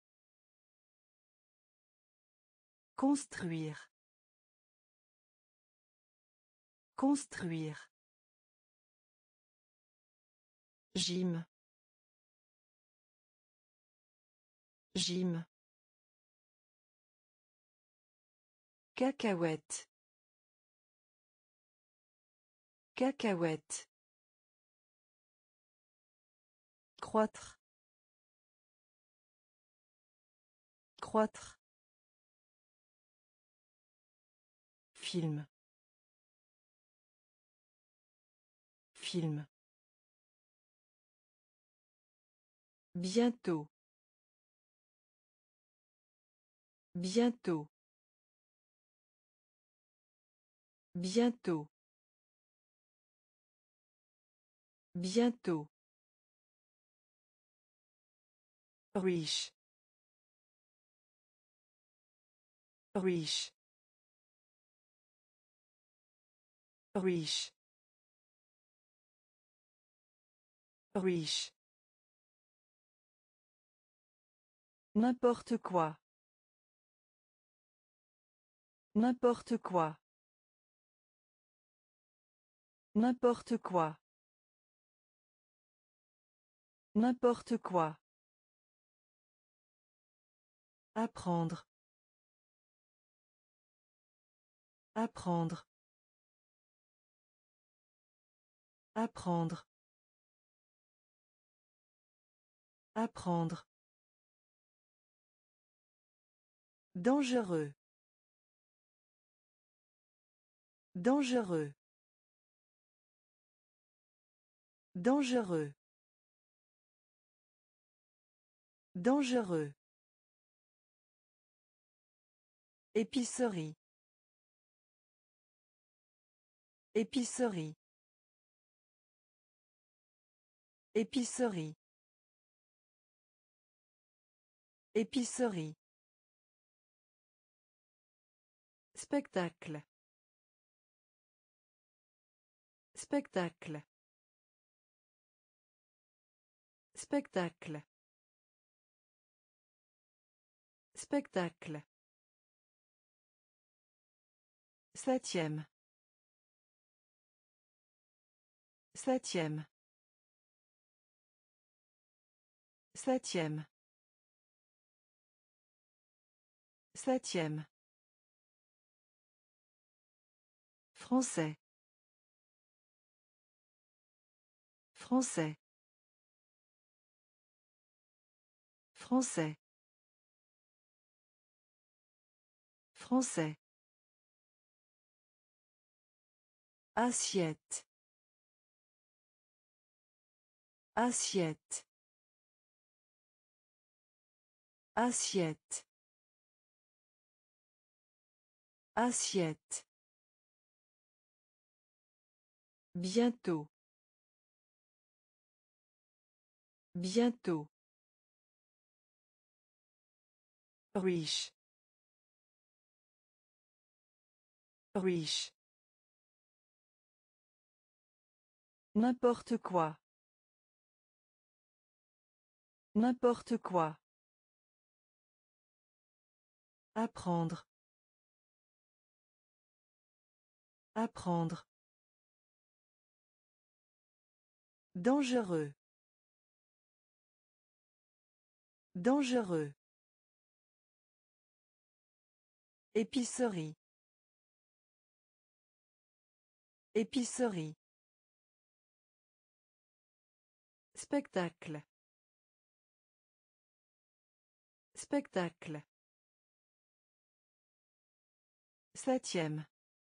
Construire. Construire. Gym. Gym. Cacahuète. Cacahuète. Croître. Croître. Film. Film. Bientôt. Bientôt. Bientôt. Bientôt. Riche. Riche. Riche. Riche. N'importe quoi. N'importe quoi. N'importe quoi. N'importe quoi. Apprendre. Apprendre. Apprendre. Apprendre. Dangereux. Dangereux. Dangereux. Dangereux. Épicerie. Épicerie. Épicerie. Épicerie. Spectacle. Spectacle. Spectacle. Spectacle. Septième. Septième. Septième. Septième. Français. Français. Français. Français. Assiette. Assiette. Assiette. Assiette. Bientôt. Bientôt. Riche. Riche. N'importe quoi. N'importe quoi. Apprendre. Apprendre. Dangereux. Dangereux. Épicerie. Épicerie. Spectacle. Spectacle. Septième.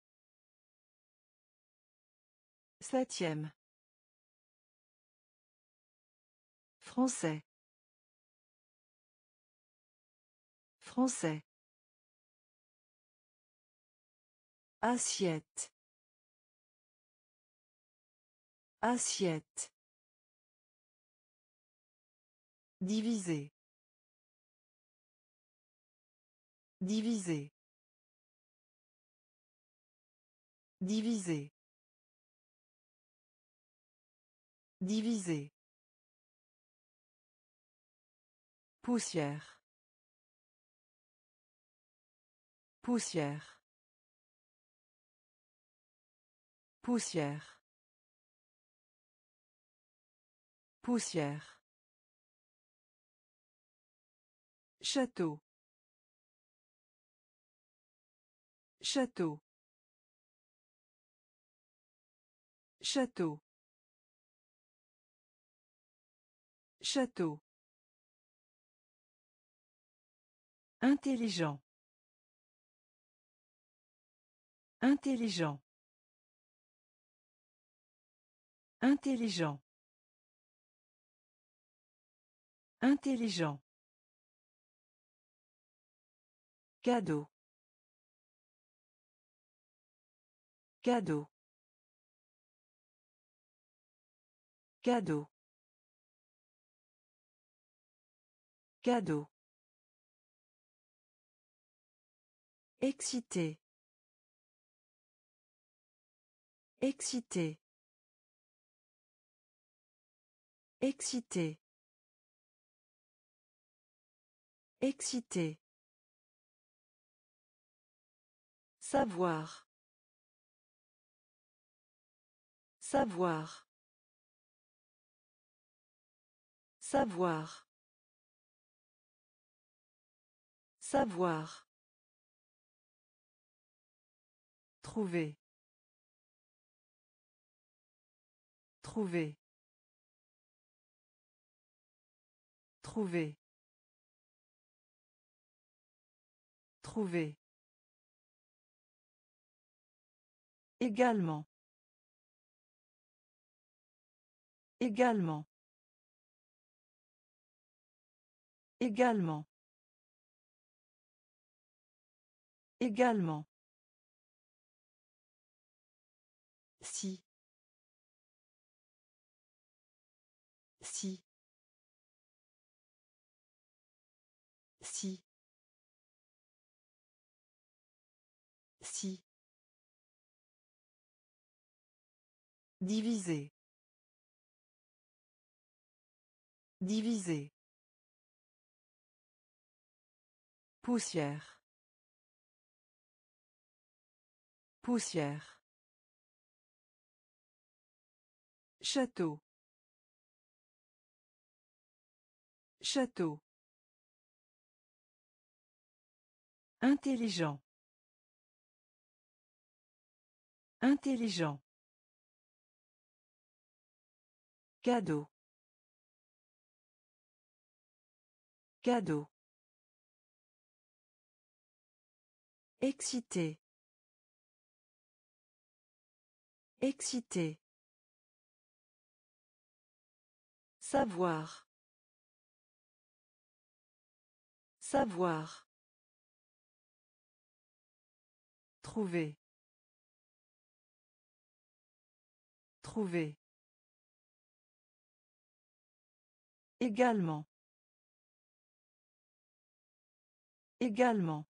Septième. Français. Français. Assiette. Assiette. Diviser. Diviser. Diviser. Diviser. Poussière. Poussière. Poussière. Poussière. Château. Château. Château. Château. Intelligent. Intelligent. Intelligent. Intelligent. Cadeau. Cadeau. Cadeau. Cadeau. Excité. Excité. Excité. Excité. Savoir. Savoir. Savoir. Savoir. Trouver. Trouver. Trouver. Trouver. Également. Également. Également. Également. Si. Si. Si. Si. Diviser. Diviser. Poussière. Poussière. Château. Château. Intelligent. Intelligent. Cadeau. Cadeau. Excité. Excité. Savoir. Savoir. Trouver. Trouver. Également. Également.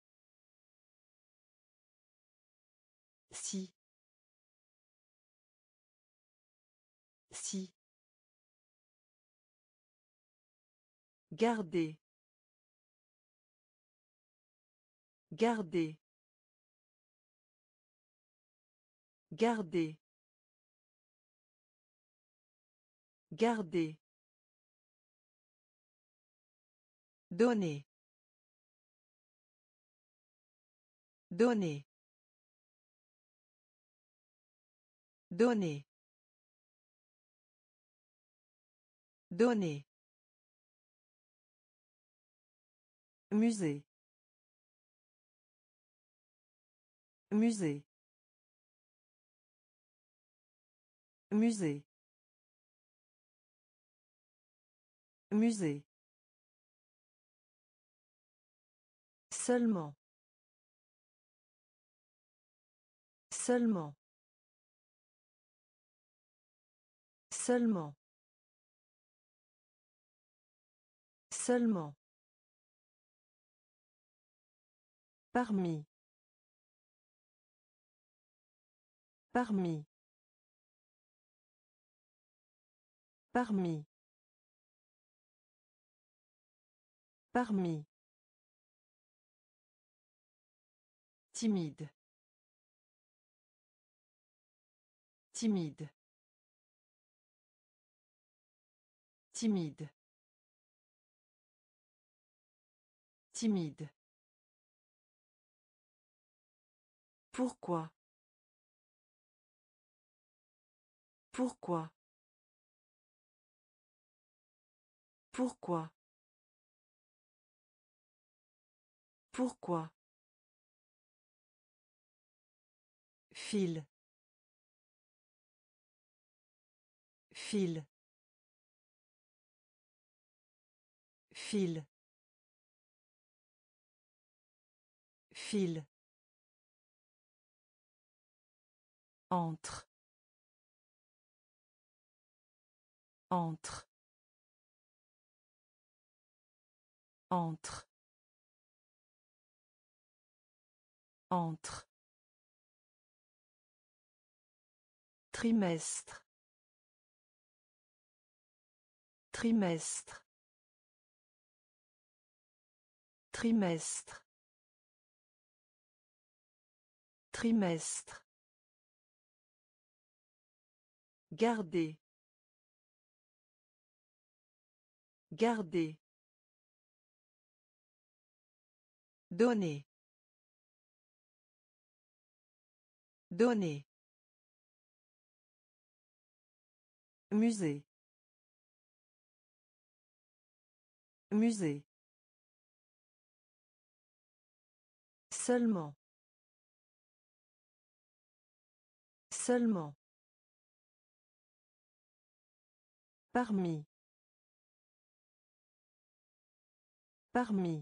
Si. Si. Garder. Garder. Garder. Garder. Donner. Donner. Donner. Donner. Musée. Musée. Musée. Musée. Seulement. Seulement. Seulement. Seulement. Parmi. Parmi. Parmi. Parmi. Timide. Timide. Timide. Timide. Pourquoi? Pourquoi? Pourquoi? Pourquoi? Fil. Fil. Fil. Fil. Entre. Entre. Entre. Entre. Trimestre. Trimestre. Trimestre. Trimestre. Garder. Garder. Donner. Donner. Musée. Musée. Seulement. Seulement. Parmi. Parmi.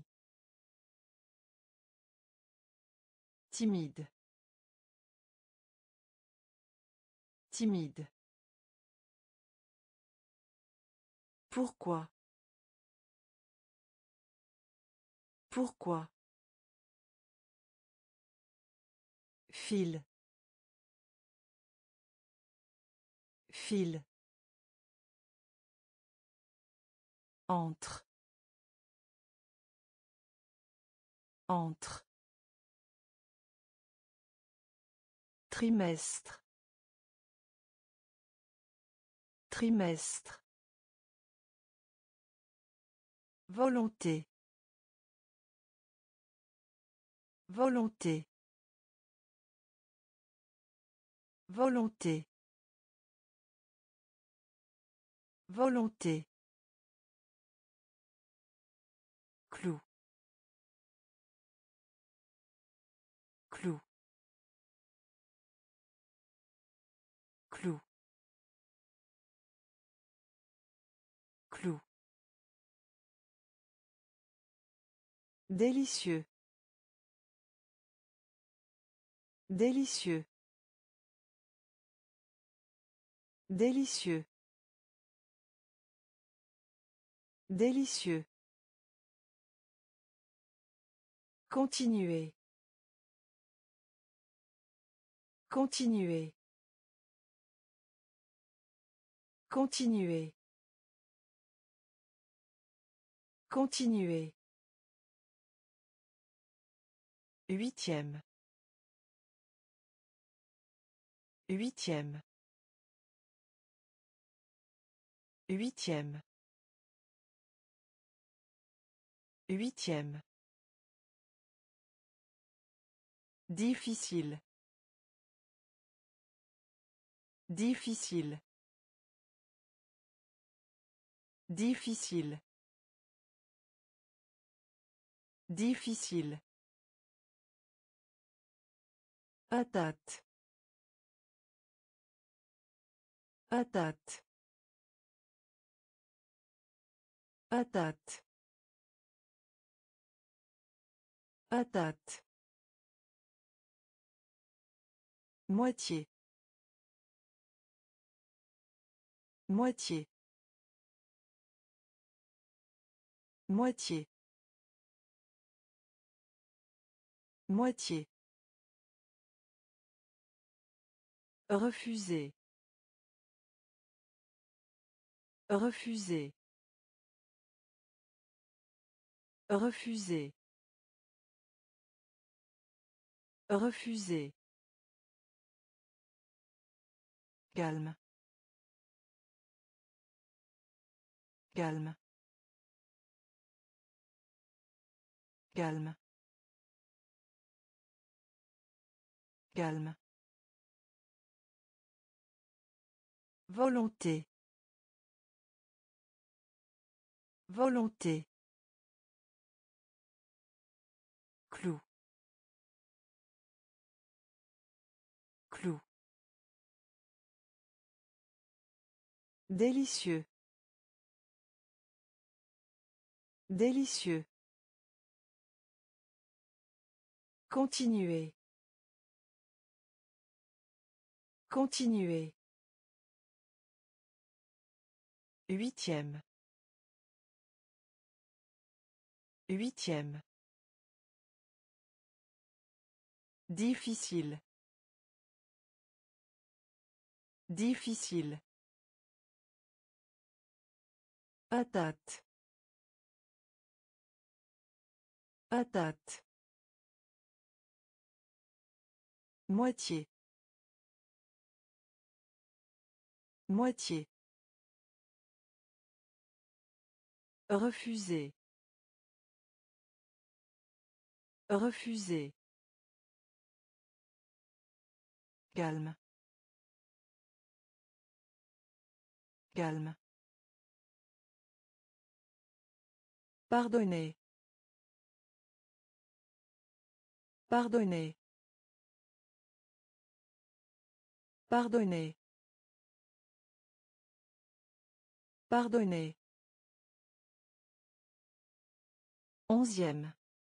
Timide. Timide. Pourquoi? Pourquoi? Fil. Fil. Entre. Entre. Trimestre. Trimestre. Volonté. Volonté. Volonté. Volonté. Clou. Clou. Clou. Clou. Délicieux. Délicieux. Délicieux. Délicieux. Continuer. Continuer. Continuer. Continuer. Huitième. Huitième. Huitième. Huitième. Difficile. Difficile. Difficile. Difficile. Patate. Patate. Patate. Patate. Moitié. Moitié. Moitié. Moitié. Refuser. Refuser. Refuser. Refuser. Calme. Calme. Calme. Calme. Volonté. Volonté. Clou. Clou. Délicieux. Délicieux. Continuer. Continuer. Huitième. Huitième. Difficile. Difficile. Patate. Patate. Moitié. Moitié. Refuser. Refuser. Calme. Calme. Pardonner. Pardonner. Pardonner. Pardonner. Onzième.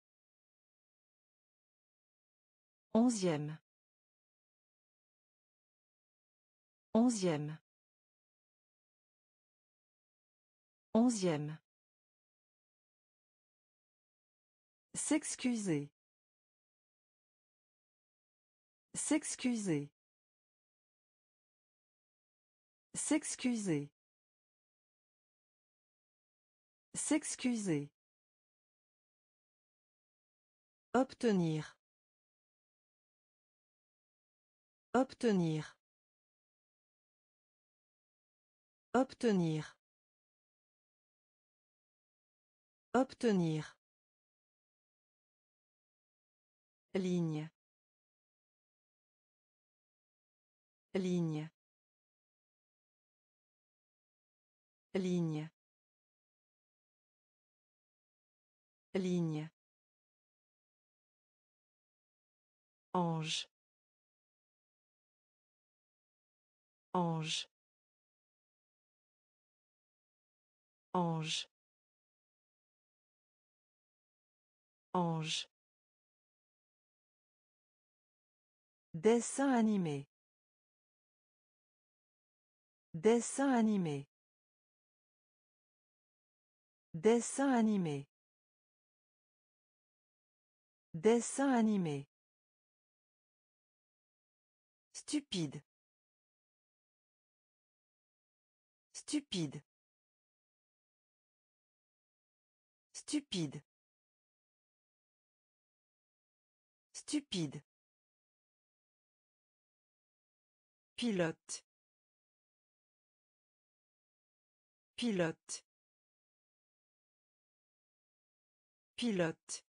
Onzième. Onzième. Onzième. S'excuser. S'excuser. S'excuser. S'excuser. Obtenir. Obtenir. Obtenir. Obtenir. Ligne. Ligne. Ligne. Ligne. Ange. Ange. Ange. Ange. Dessin animé. Dessin animé. Dessin animé. Dessin animé. Stupide. Stupide. Stupide. Stupide. Pilote. Pilote. Pilote.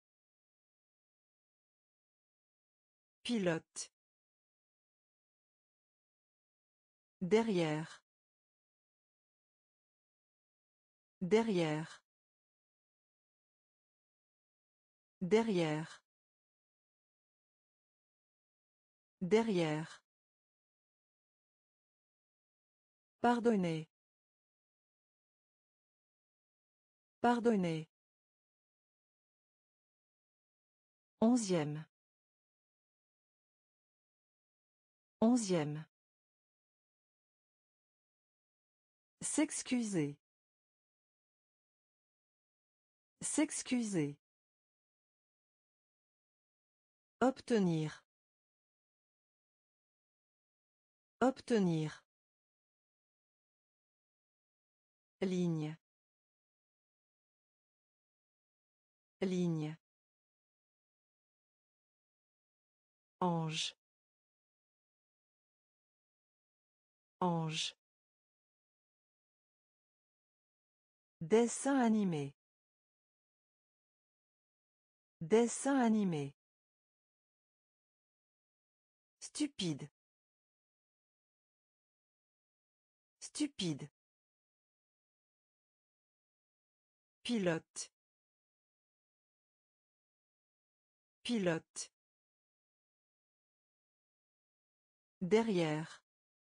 Pilote. Derrière. Derrière. Derrière. Derrière. Pardonnez. Pardonnez. 11e. 11e. S'excuser. S'excuser. Obtenir. Obtenir. Ligne. Ligne. Ange. Ange. Dessin animé. Dessin animé. Stupide. Stupide. Pilote. Pilote. Derrière.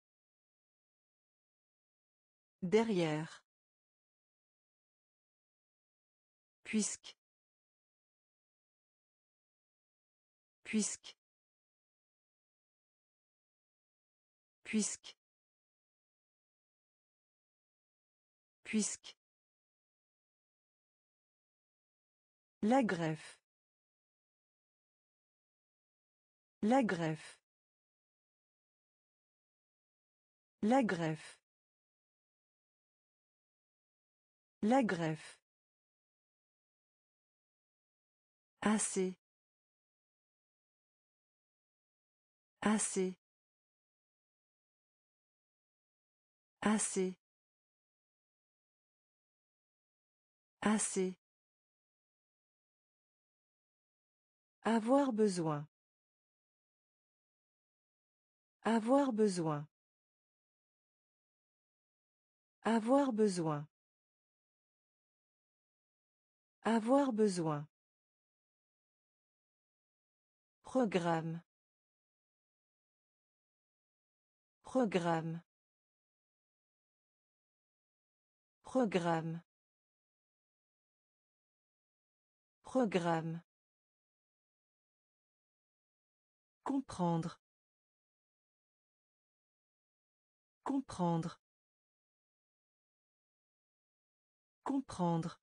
Derrière. Puisque. Puisque. Puisque. Puisque. La greffe. La greffe. La greffe. La greffe. Assez. Assez. Assez. Assez. Avoir besoin. Avoir besoin. Avoir besoin. Avoir besoin. Programme. Programme. Programme. Programme. Comprendre. Comprendre. Comprendre.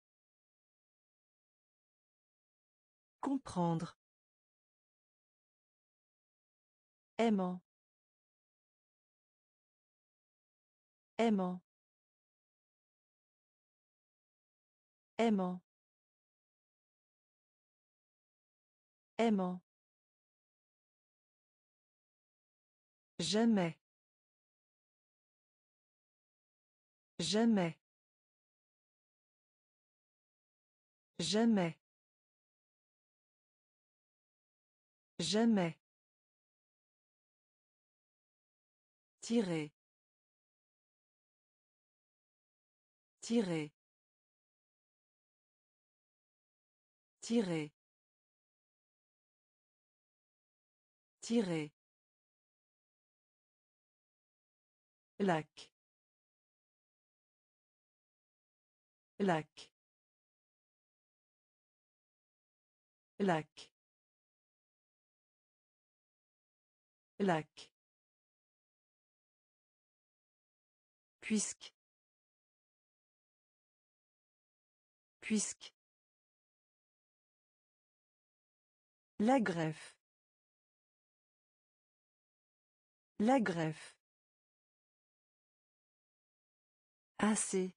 Comprendre. Aimant. Aimant. Aimant. Aimant. Jamais. Jamais. Jamais. Jamais. Tirer. Tirer. Tirer. Tirer. Lac. Lac. Lac. Lac. Puisque. Puisque. La greffe. La greffe. Assez.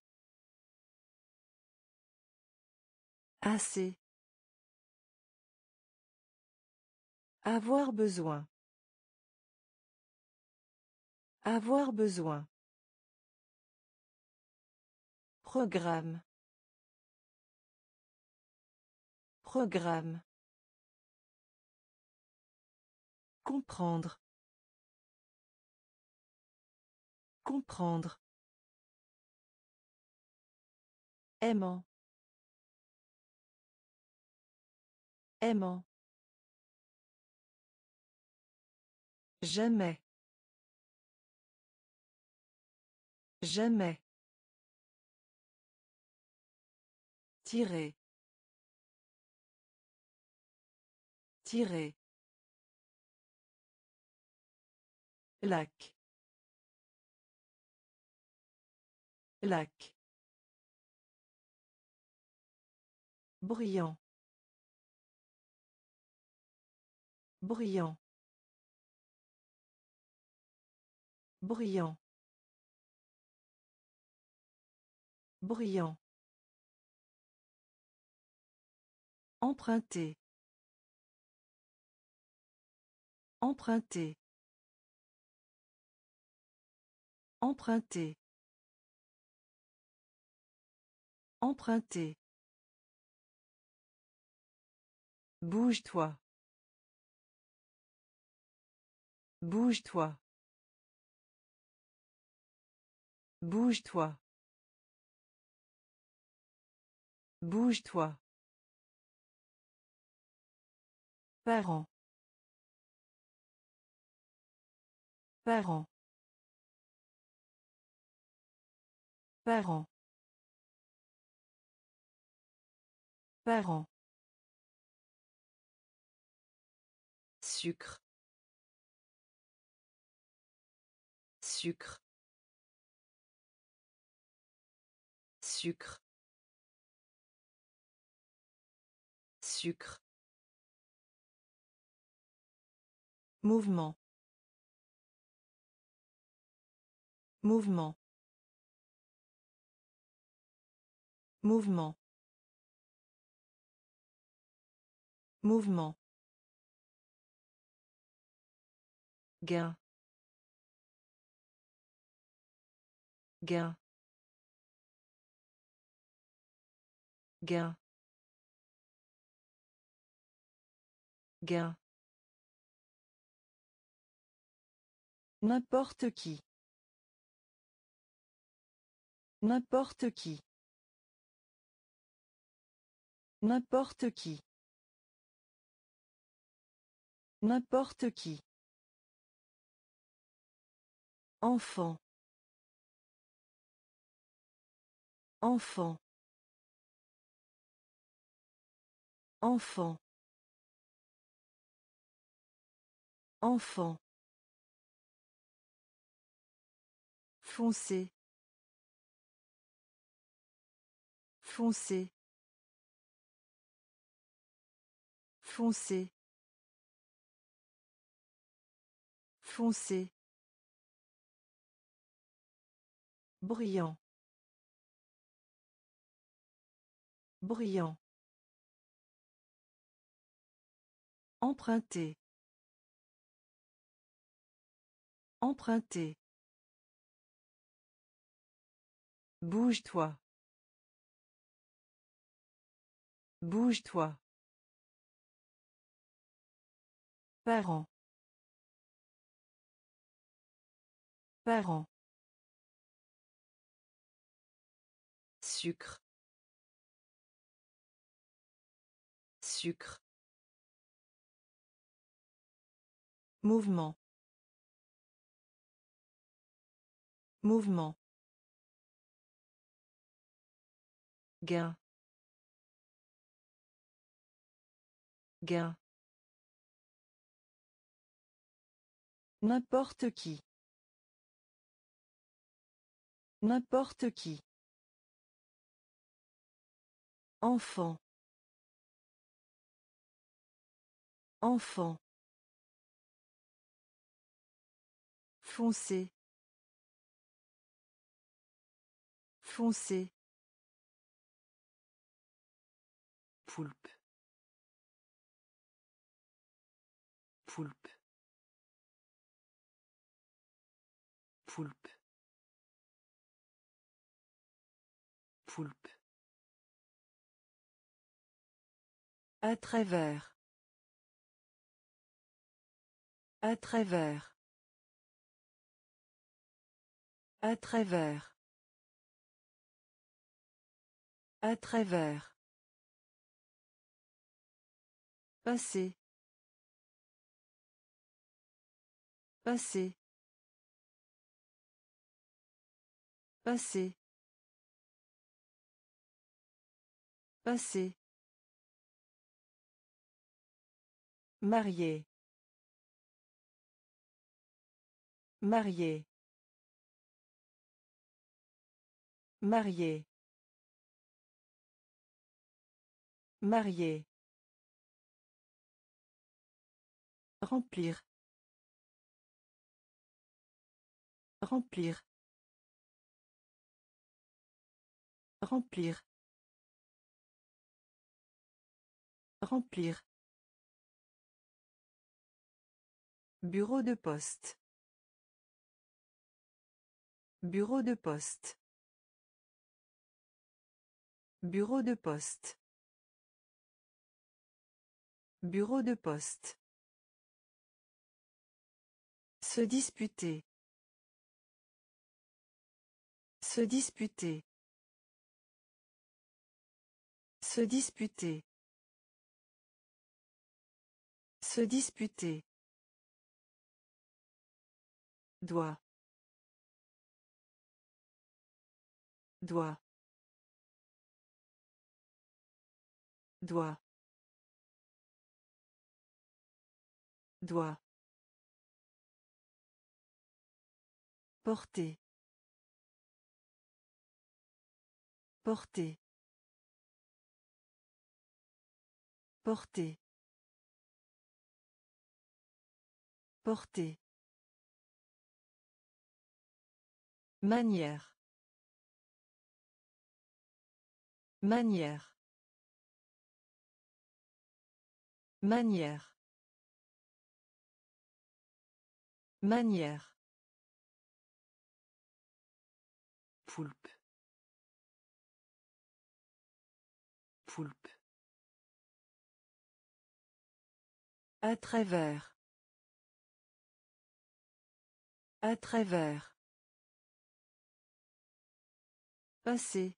Assez. Avoir besoin. Avoir besoin. Programme. Programme. Comprendre. Comprendre. Aimant. Aimant. Jamais. Jamais. Tirer. Tirer. Lac. Lac. Bruyant. Bruyant. Bruyant. Bruyant. Emprunter. Emprunter. Emprunter. Emprunter. Bouge-toi. Bouge-toi. Bouge-toi. Bouge-toi. Parent. Parent. Parent. Parent. Sucre. Sucre. Sucre. Sucre. Mouvement. Mouvement. Mouvement. Mouvement. Gain. Gain. Gain. Gain. N'importe qui. N'importe qui. N'importe qui. N'importe qui. Enfant. Enfant. Enfant. Enfant. Foncé. Foncé. Foncé. Foncé. Bruyant. Bruyant. Emprunter. Emprunter. Bouge-toi. Bouge-toi. Parent. Parent. Sucre. Sucre. Mouvement. Mouvement. Gain. Gain. N'importe qui. N'importe qui. Enfant. Enfant. Foncé. Foncé. Poulpe. Poulpe. Poulpe. Poulpe. À travers. À travers. À travers. À travers. Passer. Passer. Passer. Passer. Marié. Marié. Marié. Marié. Remplir. Remplir. Remplir. Remplir. Bureau de poste. Bureau de poste. Bureau de poste. Bureau de poste. Se disputer. Se disputer. Se disputer. Se disputer. Doigt. Doigt. Doigt. Doigt. Porter. Porter. Porter. Porter. Manière. Manière. Manière. Manière. Poulpe. Poulpe. À travers. À travers. Passer.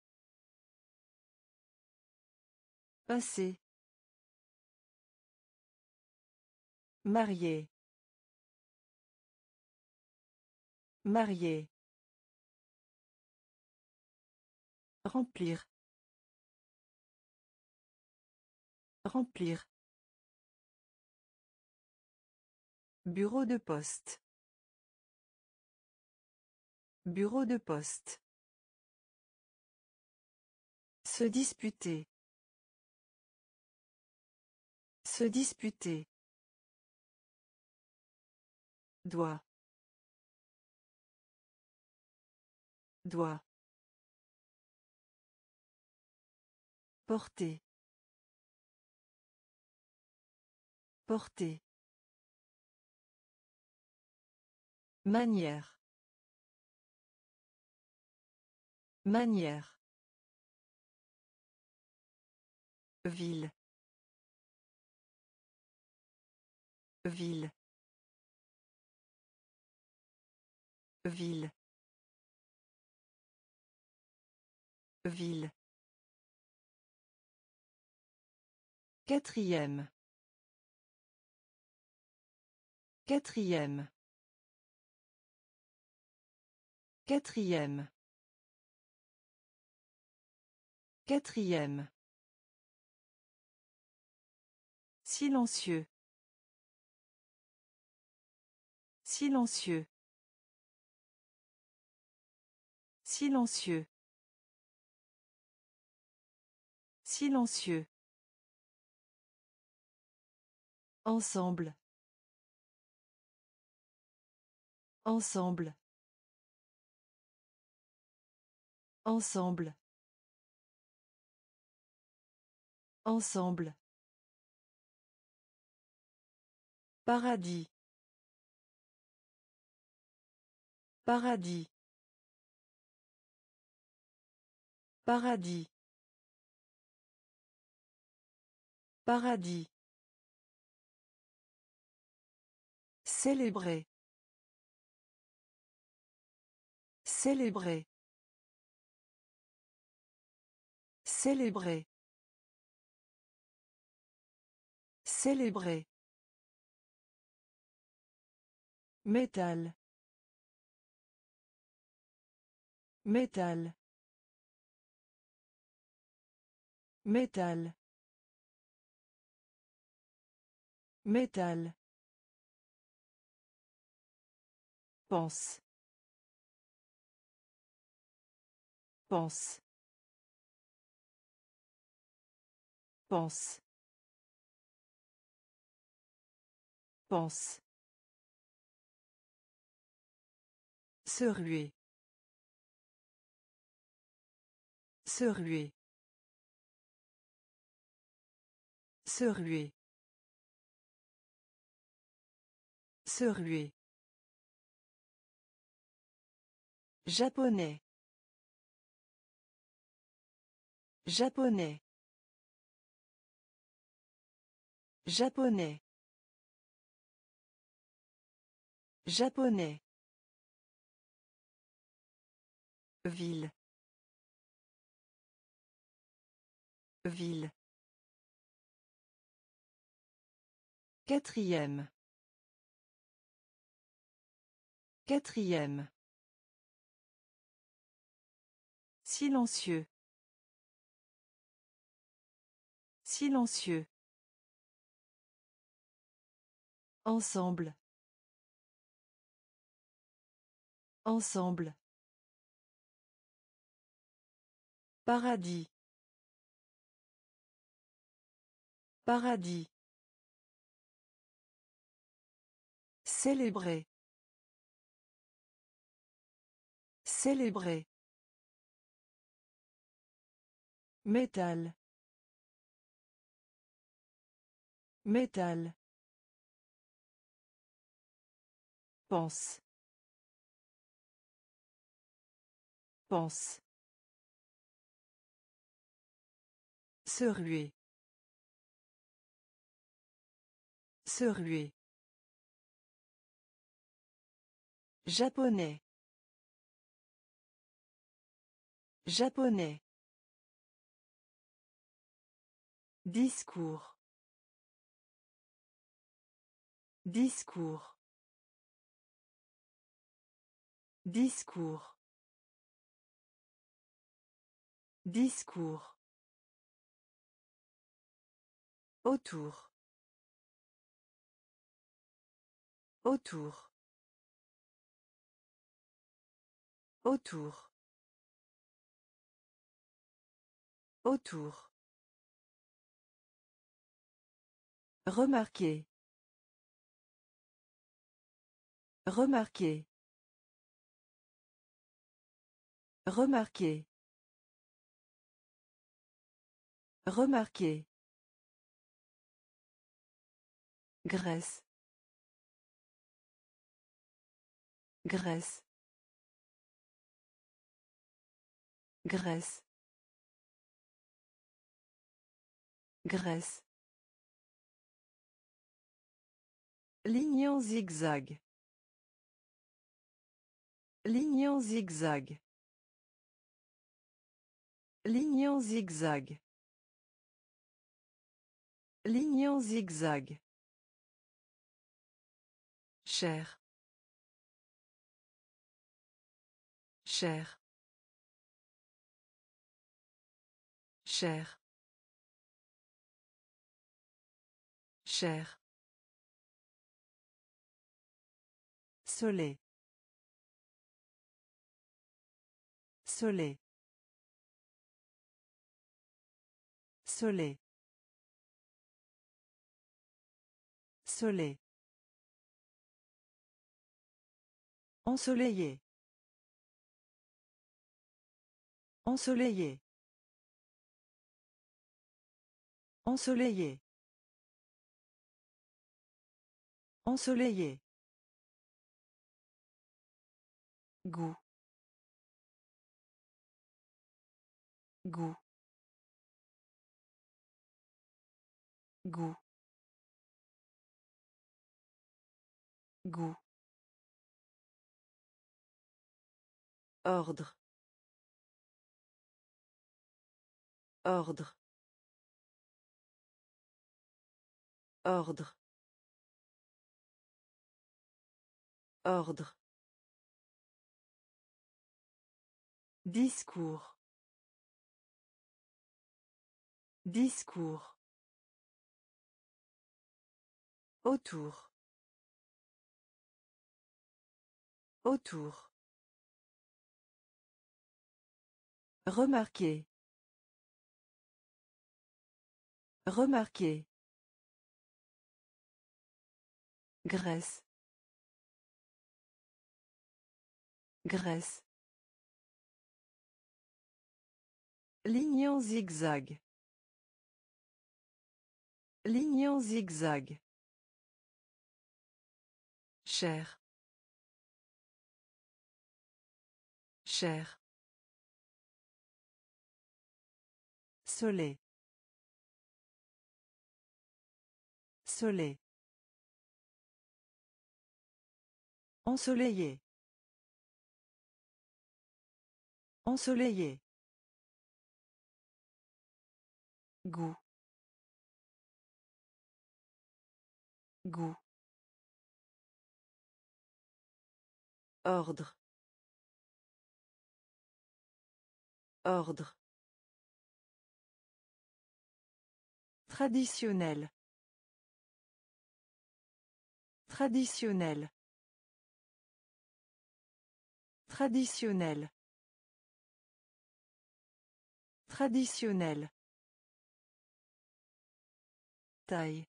Passer. Marié. Marié. Remplir. Remplir. Bureau de poste. Bureau de poste. Se disputer. Se disputer. Doigt. Doigt. Porter. Porter. Manière. Manière. Ville. Ville. Ville. Ville. Quatrième. Quatrième. Quatrième. Quatrième. Silencieux. Silencieux. Silencieux. Silencieux. Ensemble. Ensemble. Ensemble. Ensemble. Paradis. Paradis. Paradis. Paradis. Célébrer. Célébrer. Célébrer. Célébrer. Métal. Métal. Métal. Métal. Pense. Pense. Pense. Pense. Se ruer. Se ruer. Se ruer. Se ruer. Japonais. Japonais. Japonais. Japonais. Ville. Ville. Quatrième. Quatrième. Silencieux. Silencieux. Ensemble. Ensemble. Paradis. Paradis. Célébrer. Célébrer. Métal. Métal. Pense. Pense. Se ruer. Se ruer. Japonais. Japonais. Discours. Discours. Discours. Discours. Autour. Autour. Autour. Autour. Remarquer. Remarquer. Remarquer. Remarquer. Graisse. Graisse. Graisse. Graisse. Ligne en zigzag. Ligne en zigzag. Ligne en zigzag. Ligne en zigzag. Cher. Cher. Cher. Cher. Soleil. Soleil. Soleil. Soleil. Ensoleillé. Ensoleillé. Ensoleillé. Ensoleillé. Goût. Goût. Goût. Goût. Ordre. Ordre. Ordre. Ordre. Discours. Discours. Autour. Autour. Remarquer. Remarquer. Graisse. Graisse. Ligne en zigzag. Ligne en zigzag. Cher. Cher. Soleil. Soleil. Ensoleillé. Ensoleillé. Goût. Goût. Ordre. Ordre. Traditionnel. Traditionnel. Traditionnel. Traditionnel. Taille.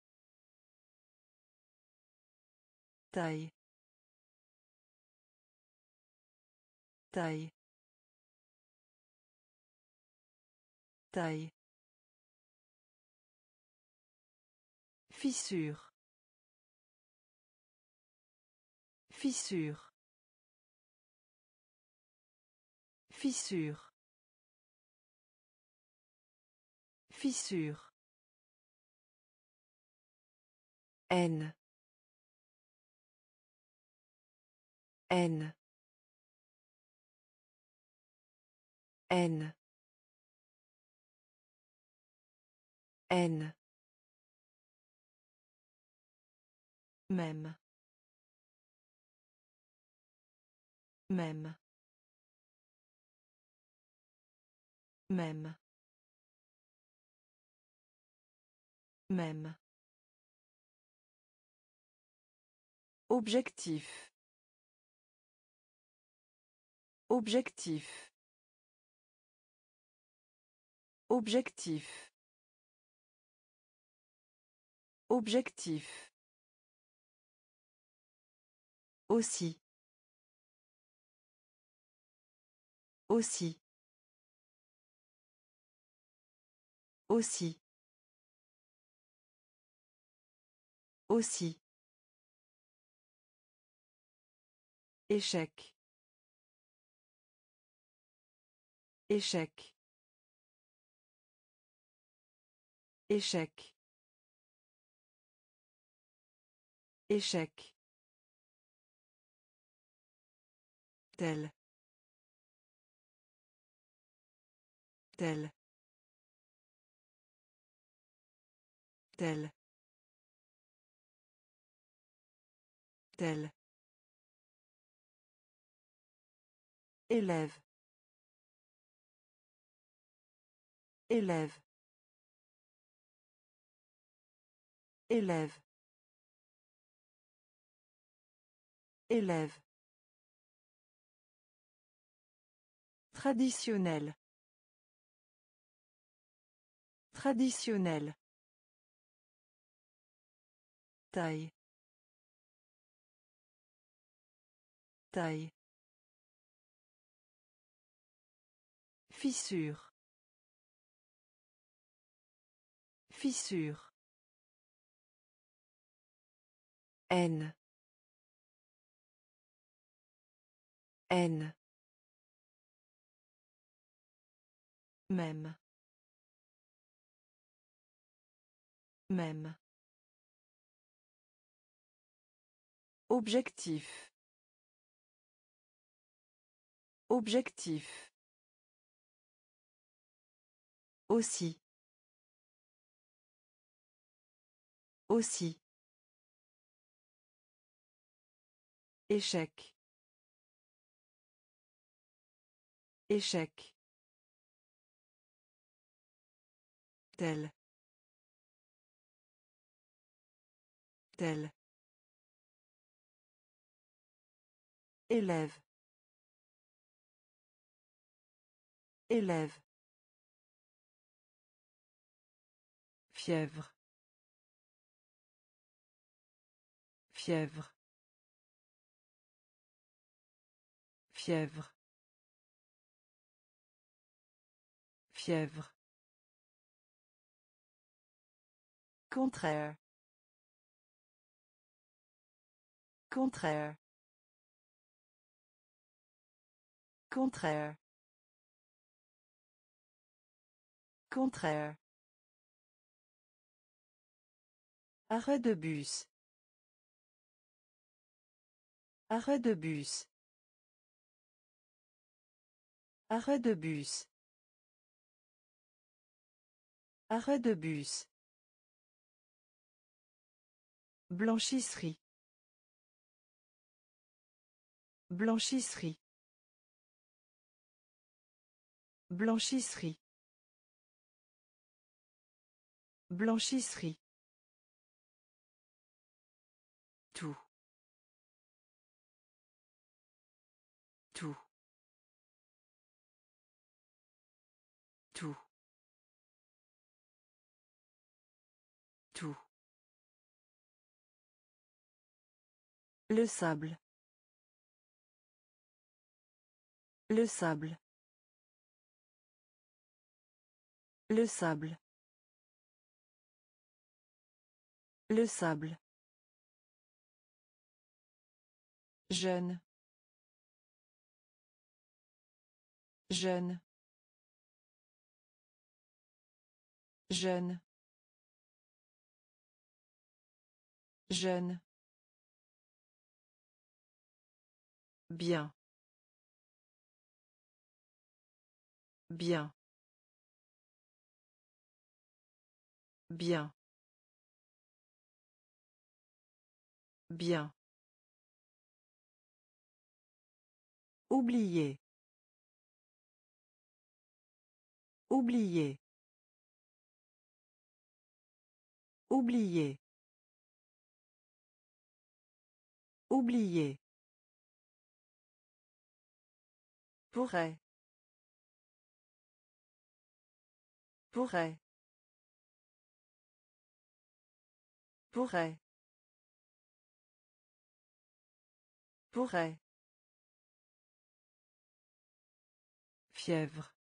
Taille. Taille. Taille. Fissure. Fissure. Fissure. Fissure. Haine. Haine. Haine. Haine. Même. Même. Même. Même. Objectif. Objectif. Objectif. Objectif. Aussi. Aussi. Aussi. Aussi. Échec. Échec. Échec. Échec. Tel. Tel. Tel. Tel. Élève. Élève. Élève. Élève. Traditionnel. Traditionnel. Taille. Taille. Fissure. Fissure. Haine. Haine. Même. Même. Objectif. Objectif. Aussi. Aussi. Échec. Échec. Tel. Tel. Élève. Élève. Fièvre. Fièvre. Fièvre. Fièvre. Contraire. Contraire. Contraire. Contraire. Arrêt de bus. Arrêt de bus. Arrêt de bus. Arrêt de bus. Blanchisserie. Blanchisserie. Blanchisserie. Blanchisserie. Tout. Tout. Tout. Tout. Le sable. Le sable. Le sable. Le sable. Jeune. Jeune. Jeune. Jeune. Bien. Bien. Bien. Bien. Oublier. Oublier. Oublier. Oublier. Pourrait. Pourrait. Pourrait. Pourrait. Fièvre.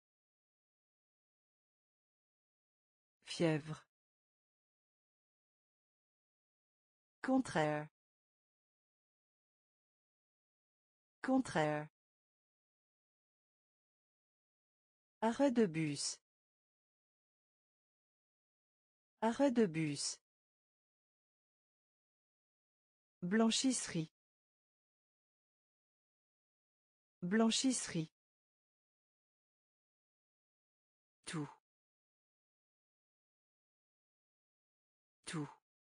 Fièvre. Contraire. Contraire. Arrêt de bus. Arrêt de bus. Blanchisserie. Blanchisserie. Tout. Tout.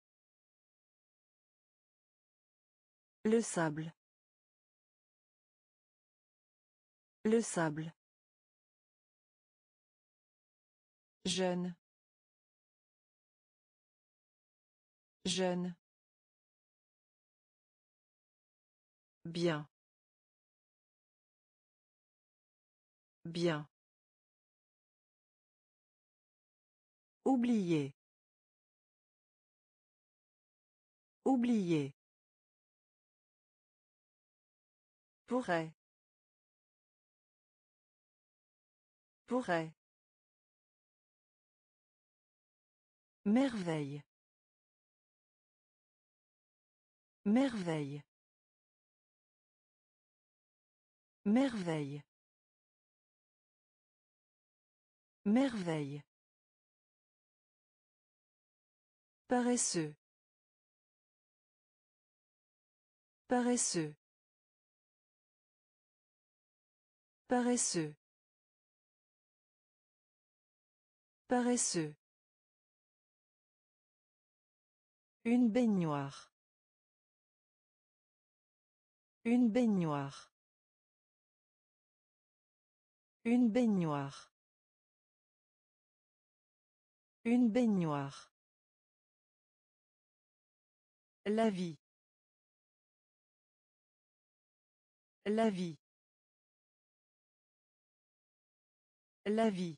Le sable. Le sable. Jeune. Jeune. Bien. Bien. Oublier. Oublier. Pourrait. Pourrait. Merveille. Merveille. Merveille. Merveille. Paresseux. Paresseux. Paresseux. Paresseux. Une baignoire. Une baignoire. Une baignoire. Une baignoire. La vie. La vie. La vie.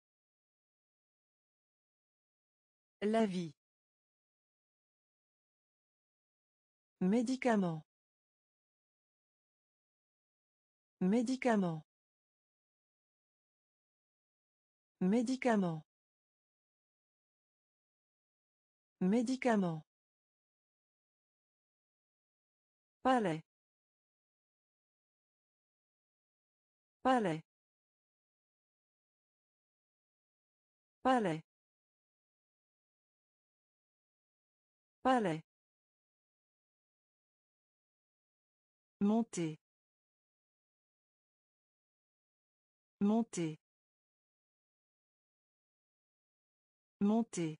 La vie. Médicament. Médicament. Médicament. Médicament. Palais. Palais. Palais. Palais. Monter. Monter. Monter.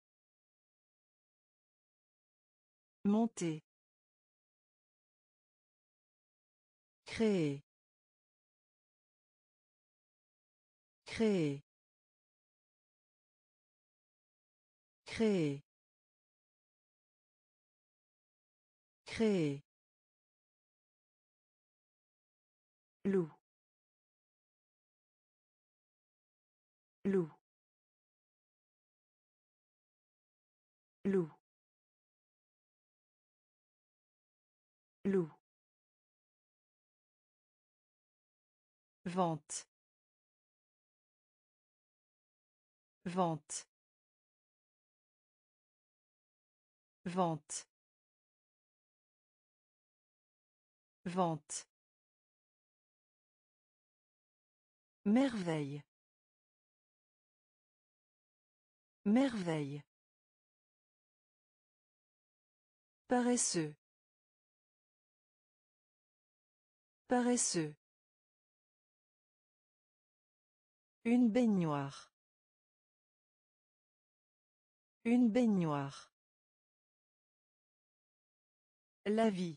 Monter. Créer. Créer. Créer. Créer. Loup. Loup. Loup. Loup. Vente. Vente. Vente. Vente. Merveille. Merveille. Paresseux. Paresseux. Une baignoire. Une baignoire. La vie.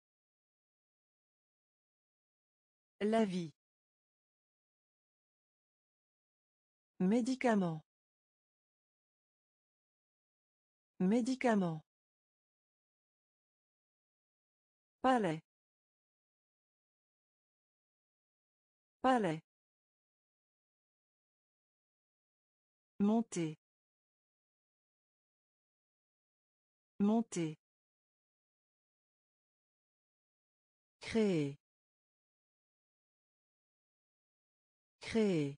La vie. Médicament. Médicament. Palais. Palais. Monter. Monter. Créer. Créer.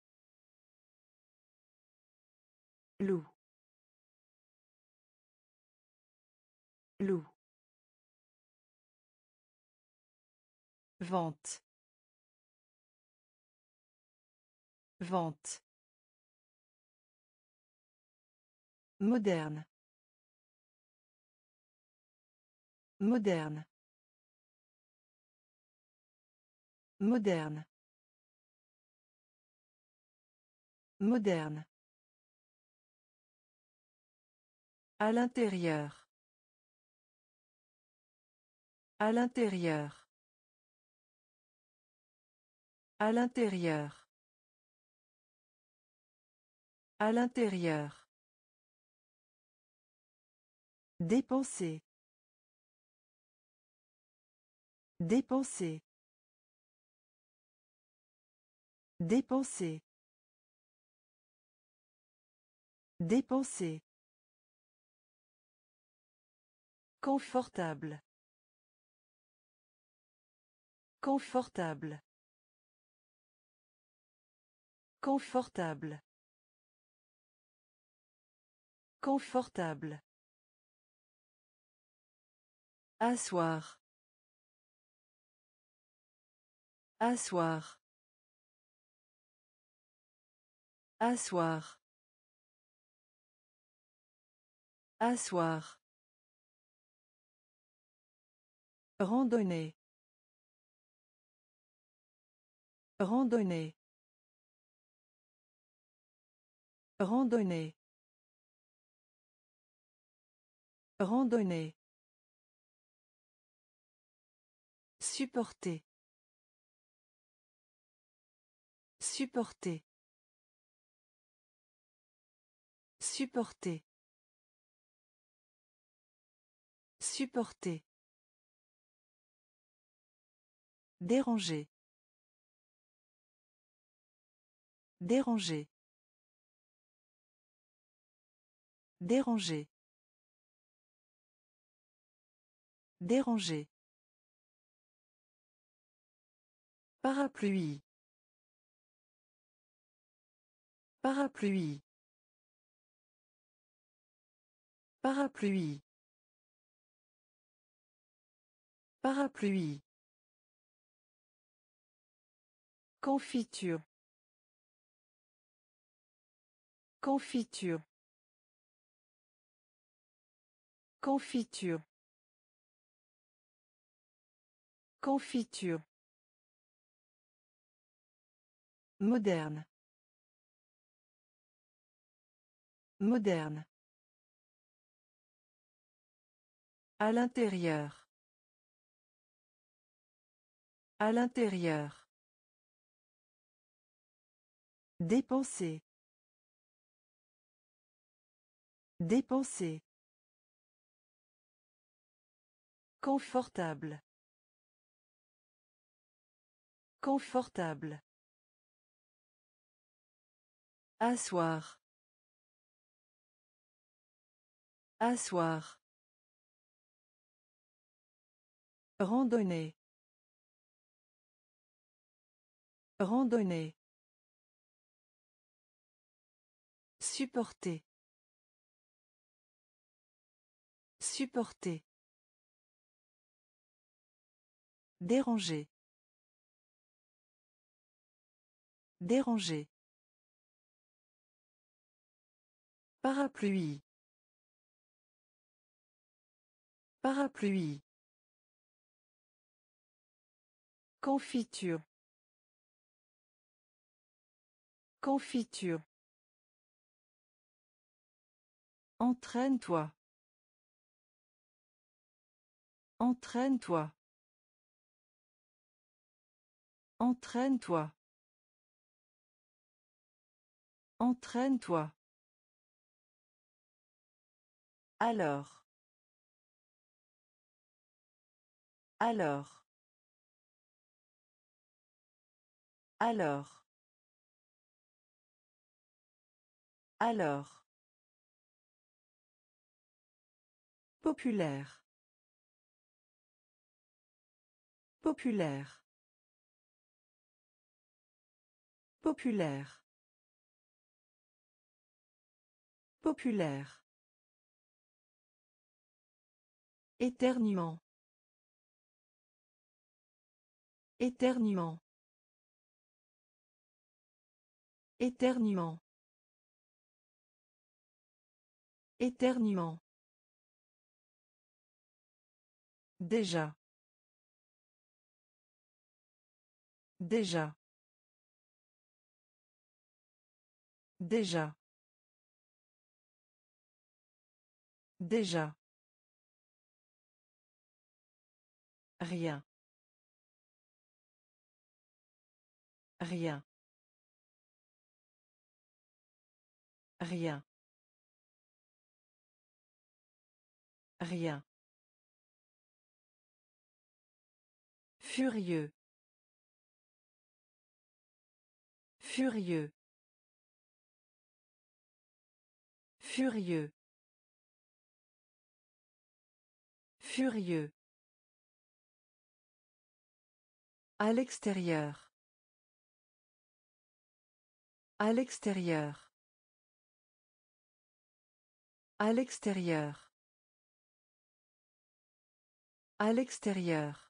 Loup. Loup. Vente. Vente. Moderne. Moderne. Moderne. Moderne. À l'intérieur. À l'intérieur. À l'intérieur. À l'intérieur. Dépenser. Dépenser. Dépenser. Dépenser. Confortable. Confortable. Confortable. Confortable. Asseoir. Asseoir. Asseoir. Asseoir. Randonnée. Randonnée. Randonnée. Randonnée. Supporter. Supporter. Supporter. Supporter. Déranger. Déranger. Déranger. Déranger. Parapluie. Parapluie. Parapluie. Parapluie. Confiture. Confiture. Confiture. Confiture. Moderne. Moderne. À l'intérieur. À l'intérieur. Dépenser. Dépenser. Confortable. Confortable. Asseoir. Asseoir. Randonnée. Randonnée. Supporter. Supporter. Déranger. Déranger. Parapluie. Parapluie. Confiture. Confiture. Entraîne-toi. Entraîne-toi. Entraîne-toi. Entraîne-toi. Alors. Alors. Alors. Alors. Populaire. Populaire. Populaire. Populaire. Éternuement. Éternuement. Éternuement. Éternuement. Déjà. Déjà. Déjà. Déjà. Rien. Rien. Rien. Rien. Furieux. Furieux. Furieux. Furieux. À l'extérieur. À l'extérieur. À l'extérieur. À l'extérieur.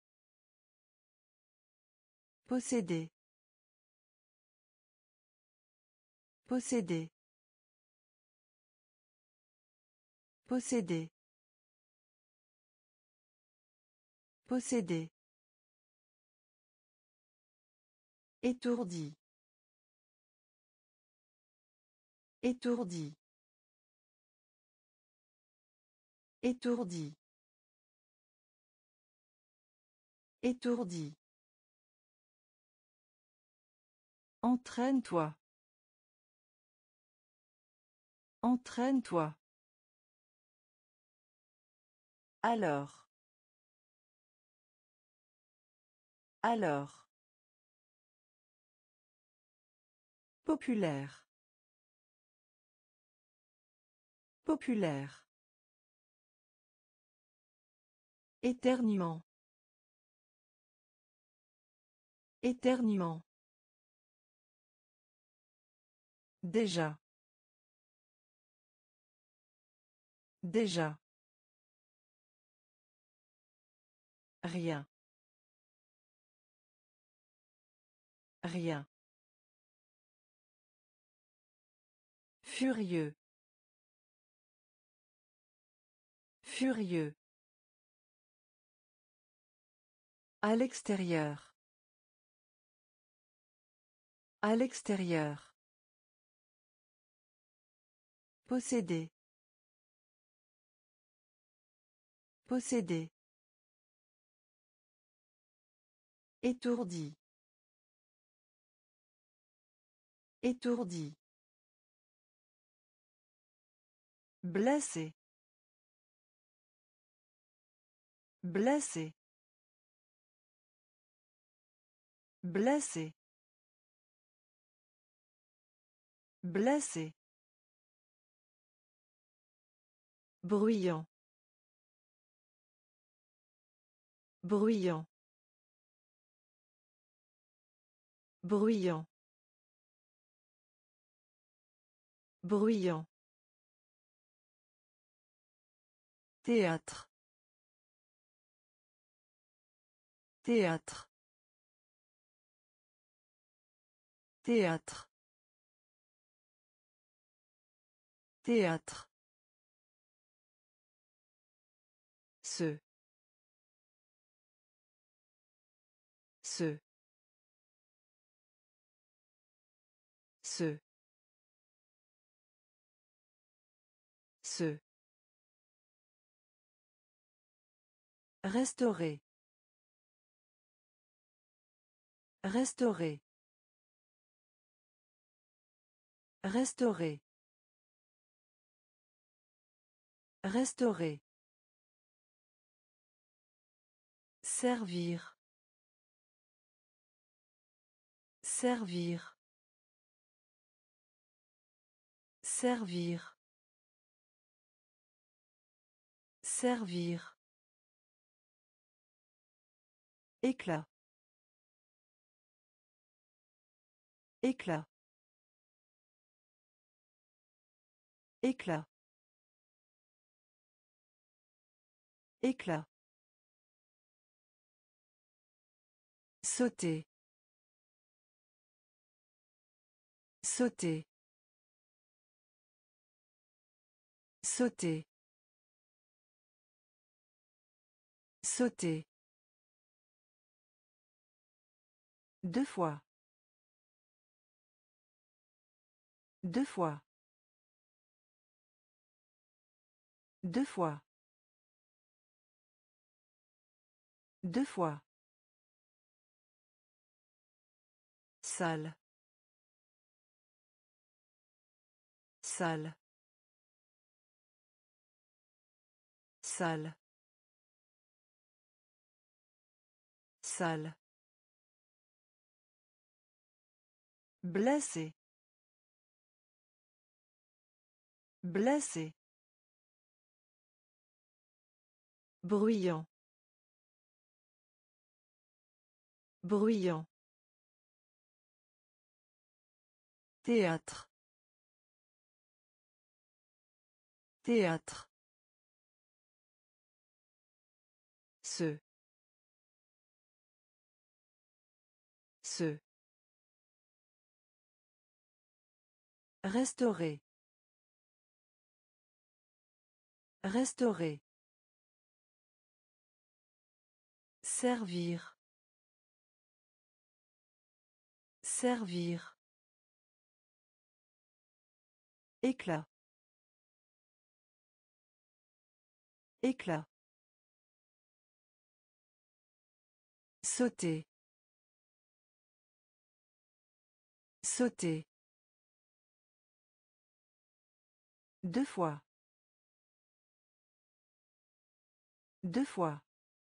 Posséder. Posséder. Posséder. Posséder. Étourdi. Étourdi. Étourdi. Étourdi. Entraîne-toi. Entraîne-toi. Alors. Alors. Populaire. Populaire. Éternuement. Éternuement. Déjà. Déjà. Rien. Rien. Furieux. Furieux. À l'extérieur. À l'extérieur. Posséder. Posséder. Étourdi. Étourdi. Blessé. Blessé. Blessé. Blessé. Bruyant. Bruyant. Bruyant. Bruyant. Théâtre. Théâtre. Théâtre. Théâtre. Ce. Ce. Ce. Ce. Restaurer. Restaurer. Restaurer. Restaurer. Servir. Servir. Servir. Servir. Éclat. Éclat. Éclat. Éclat. Sauter. Sauter. Sauter. Sauter. Deux fois. Deux fois. Deux fois. Deux fois. Salle. Salle. Salle. Salle. Blessé. Blessé. Bruyant. Bruyant. Théâtre. Théâtre. Ce. Ce. Restaurer. Restaurer. Servir. Servir. Éclat. Éclat. Sauter. Sauter. Deux fois. Deux fois.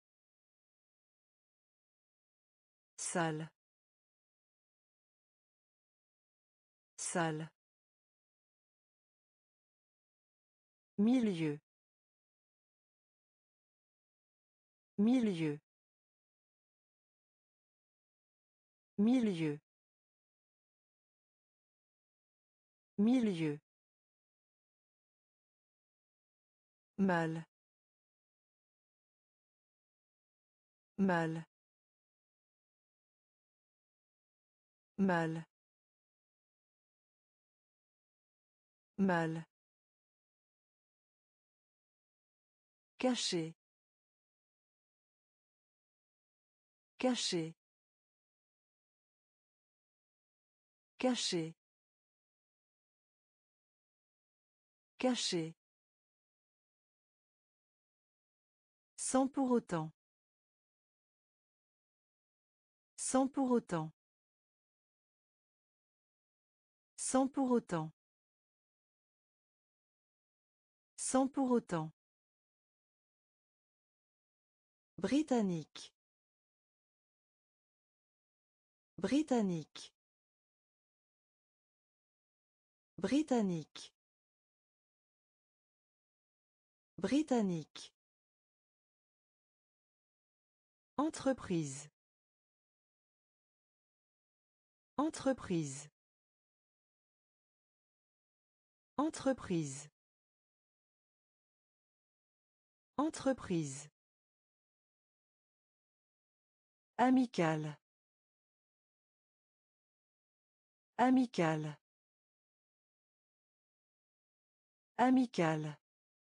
Salle. Salle. Milieu. Milieu. Milieu. Milieu. Mal. Mal. Mal. Mal. Caché. Caché. Caché. Caché. Sans pour autant. Sans pour autant. Sans pour autant. Sans pour autant. Britannique. Britannique. Britannique. Britannique. Entreprise. Entreprise. Entreprise. Entreprise. Amical. Amical. Amical.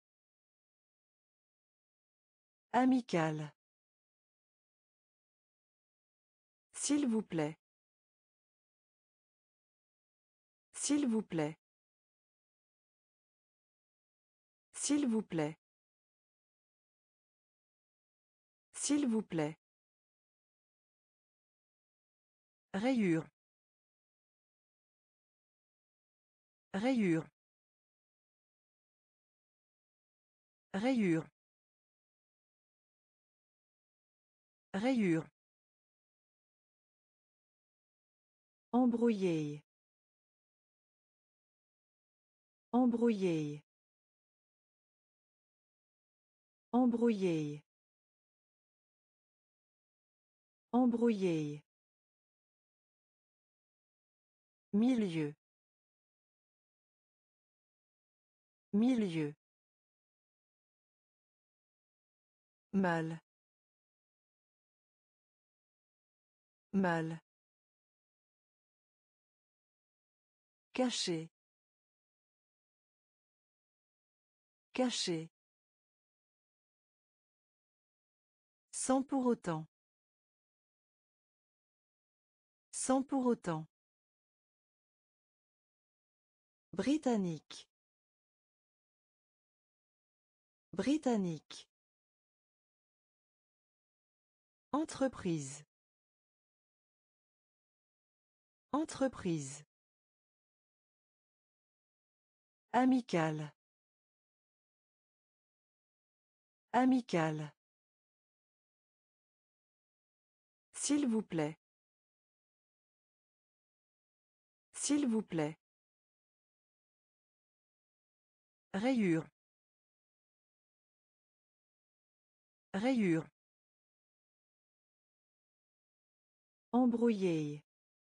Amical. S'il vous plaît. S'il vous plaît. S'il vous plaît. S'il vous plaît. Rayure. Rayure. Rayure. Rayure. Embrouiller. Embrouiller. Embrouiller. Embrouiller. Milieu. Milieu. Mal. Mal. Caché. Cacher. Sans pour autant. Sans pour autant. Britannique. Britannique. Entreprise. Entreprise. Amical. Amical. S'il vous plaît. S'il vous plaît. Rayure. Rayure. Embrouiller.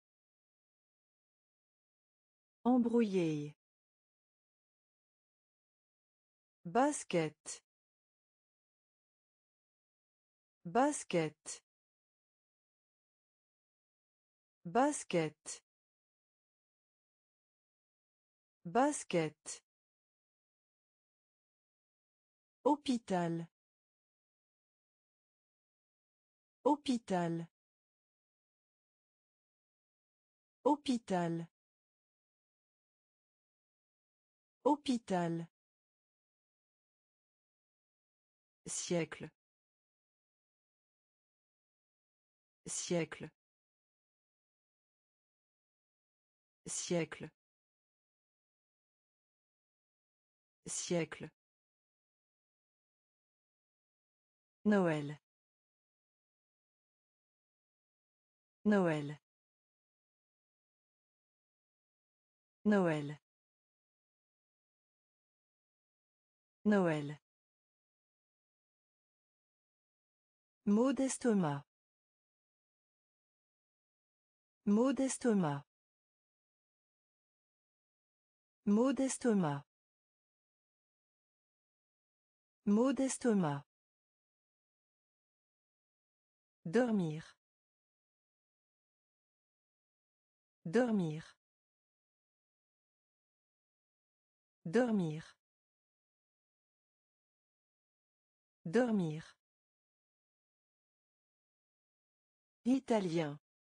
Embrouiller. Basket. Basket. Basket. Basket. Hôpital. Hôpital. Hôpital. Hôpital. Siècle. Siècle. Siècle. Siècle. Noël. Noël. Noël. Noël. Maux d'estomac. Maux d'estomac. Maux d'estomac. Maux d'estomac. Dormir. Dormir. Dormir. Dormir. Italien.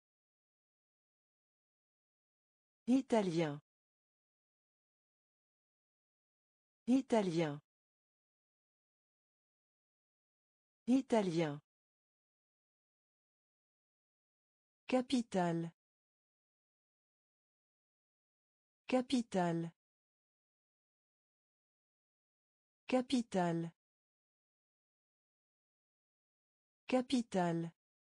Italien. Italien. Italien. Capitale. Capitale. Capitale. Capitale.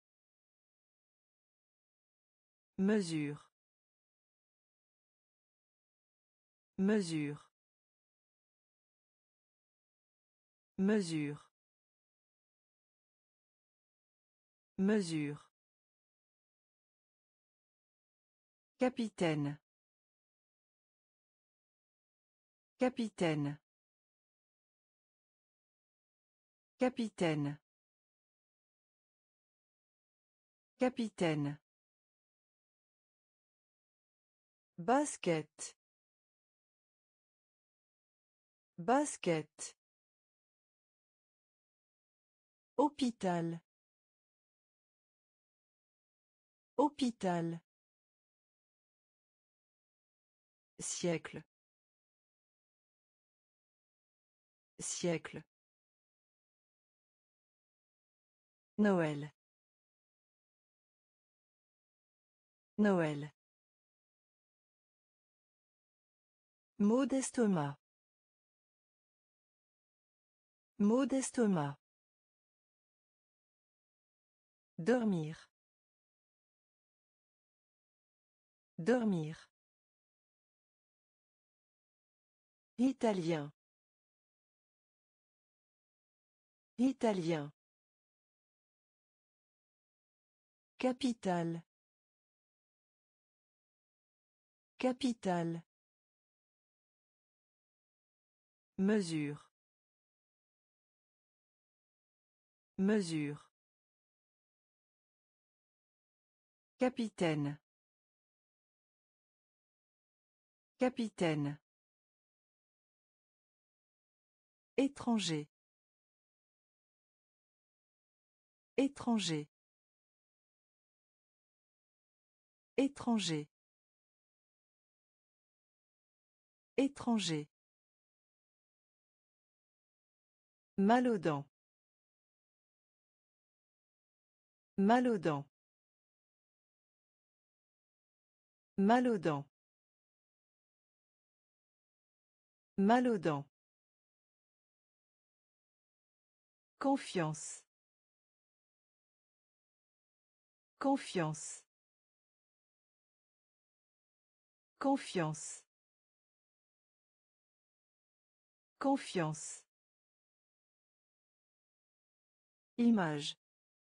Mesure. Mesure. Mesure. Mesure. Capitaine. Capitaine. Capitaine. Capitaine. Basket. Basket. Hôpital. Hôpital. Siècle. Siècle. Noël. Noël. Maux d'estomac. Maux d'estomac. Dormir. Dormir. Italien. Italien. Capitale. Capitale. Mesure. Mesure. Capitaine. Capitaine. Étranger. Étranger. Étranger. Étranger. Mal aux dents. Mal aux dents. Mal aux dents. Mal aux dents. Confiance. Confiance. Confiance. Confiance. Image.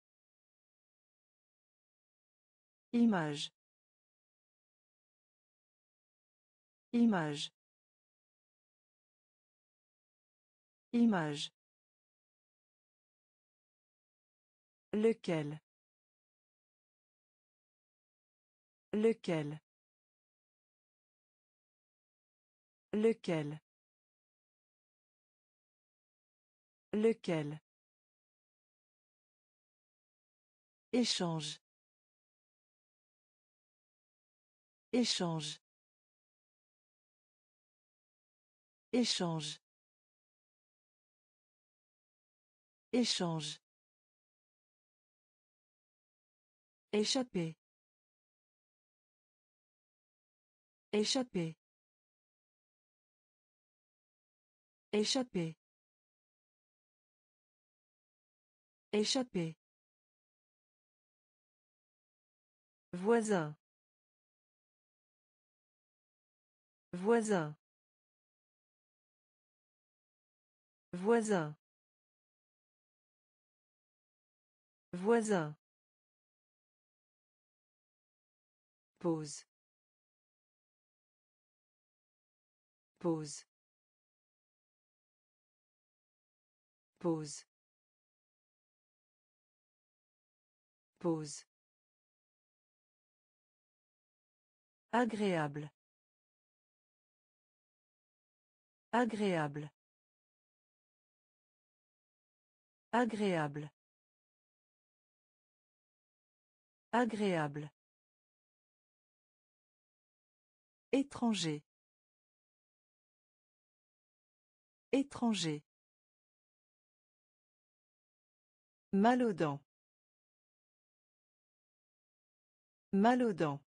Image. Image. Image. Lequel. Lequel. Lequel. Lequel. Échange. Échange. Échange. Échange. Échapper. Échapper. Échapper. Échapper. Voisin. Voisin. Voisin. Voisin. Pause. Pause. Pause. Pause. Agréable. Agréable. Agréable. Agréable. Étranger. Étranger. Mal aux dents. Mal aux dents.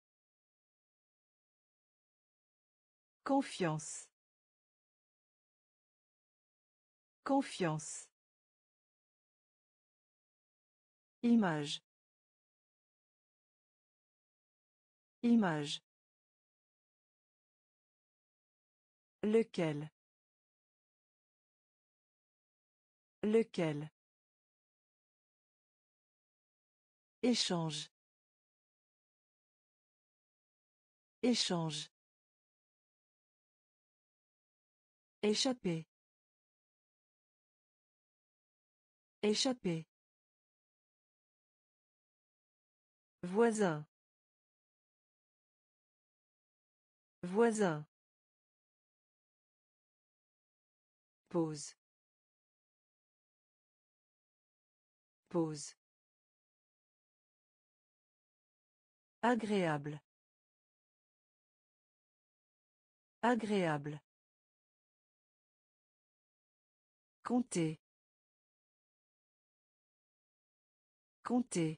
Confiance. Confiance. Image. Image. Lequel. Lequel. Échange. Échange. Échapper. Échapper. Voisin. Voisin. Pause. Pause. Agréable. Agréable. Compter. Compter.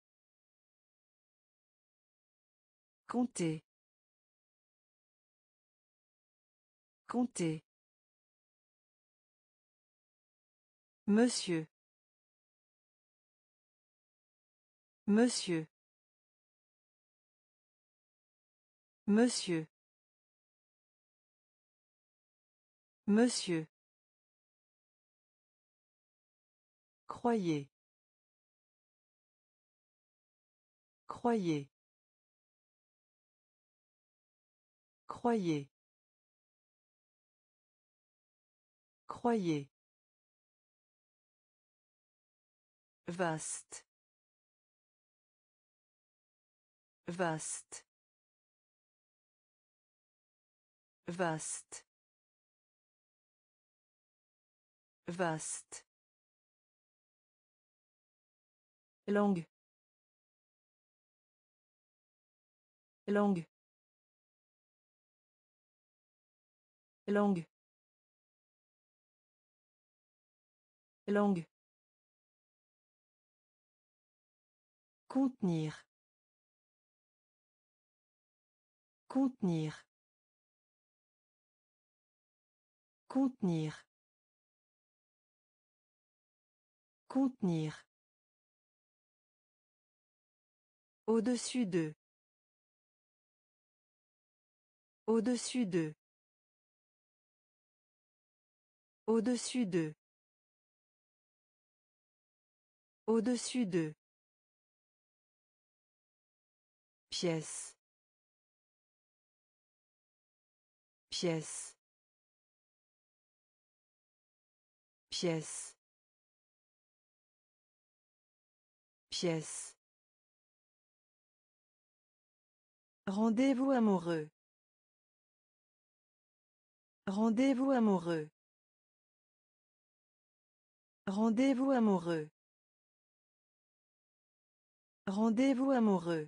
Compter. Compter. Monsieur. Monsieur. Monsieur. Monsieur. Croyez. Croyez. Croyez. Croyez. Vaste. Vaste. Vaste. Vaste. Langue. Langue. Langue. Langue. Contenir. Contenir. Contenir. Contenir. Au-dessus d'eux. Au-dessus d'eux. Au-dessus d'eux. Au-dessus d'eux. Pièce. Pièce. Pièce. Pièce. Rendez-vous amoureux. Rendez-vous amoureux. Rendez-vous amoureux. Rendez-vous amoureux.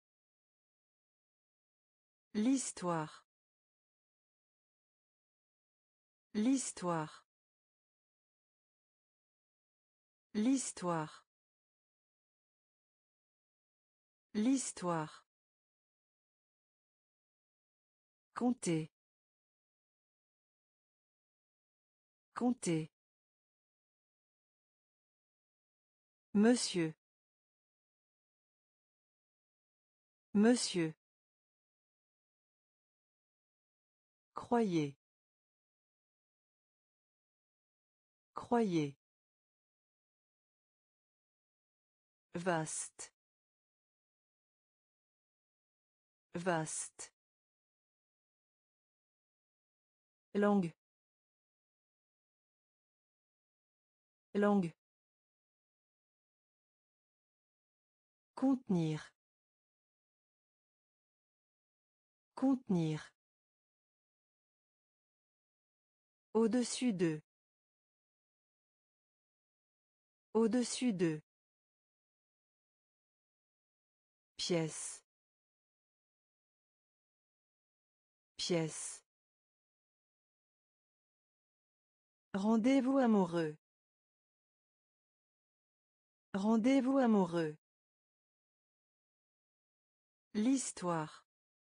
L'histoire. L'histoire. L'histoire. L'histoire. Compter. Compter. Monsieur. Monsieur. Croyez. Croyez. Vaste. Vaste. Langue. Langue. Contenir. Contenir. Au-dessus d'eux. Au-dessus d'eux. Pièce. Pièce. Rendez-vous amoureux. Rendez-vous amoureux. L'histoire.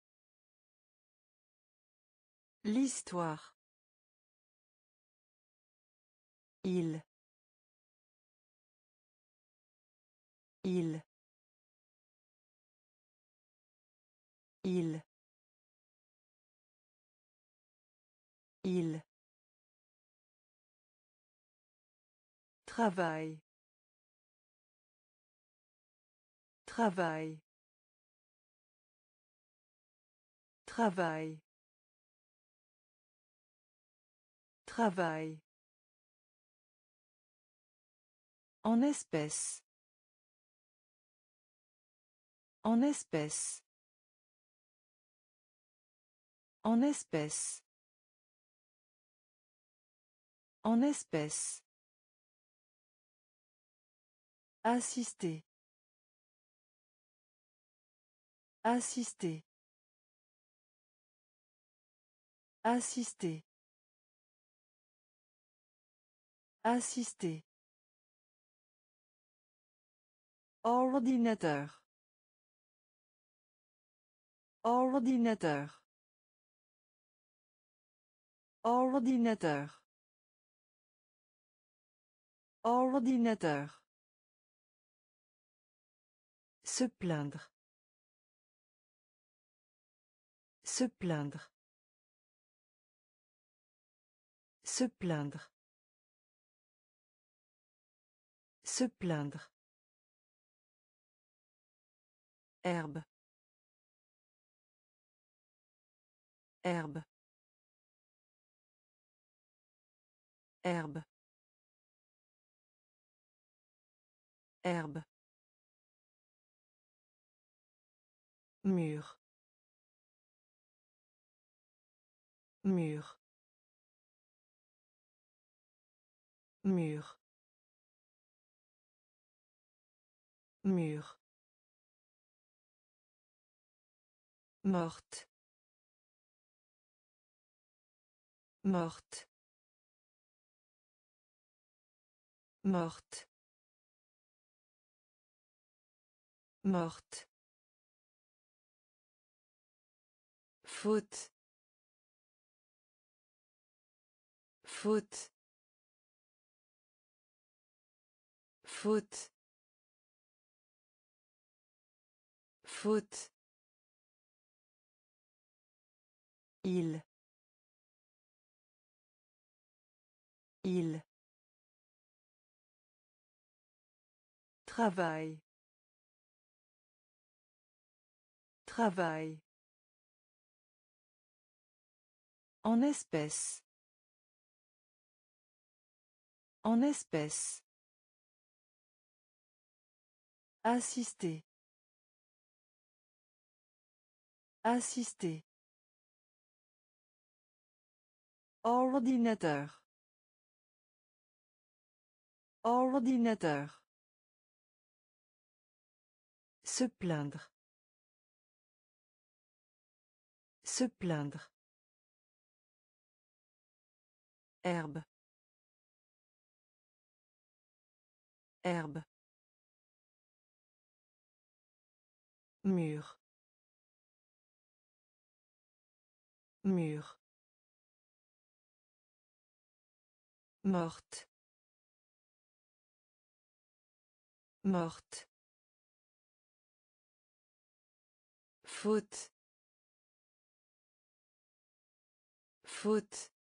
L'histoire. Il. Il. Il. Il. Travail. Travail. Travail. Travail. En espèce. En espèce. En espèce. En espèce. Assister. Assister. Assister. Assister. Ordinateur. Ordinateur. Ordinateur. Ordinateur. Se plaindre. Se plaindre. Se plaindre. Se plaindre. Herbe. Herbe. Herbe. Herbe. Mur. Mur. Mur. Mur. Morte. Morte. Morte. Morte. Faute. Faute. Faute. Faute. Il. Il. Travail. Travail. En espèce. En espèce. Assister. Assister. Ordinateur. Ordinateur. Se plaindre. Se plaindre. Herbe. Herbe. Mur. Mur. Morte. Morte. Faute. Faute.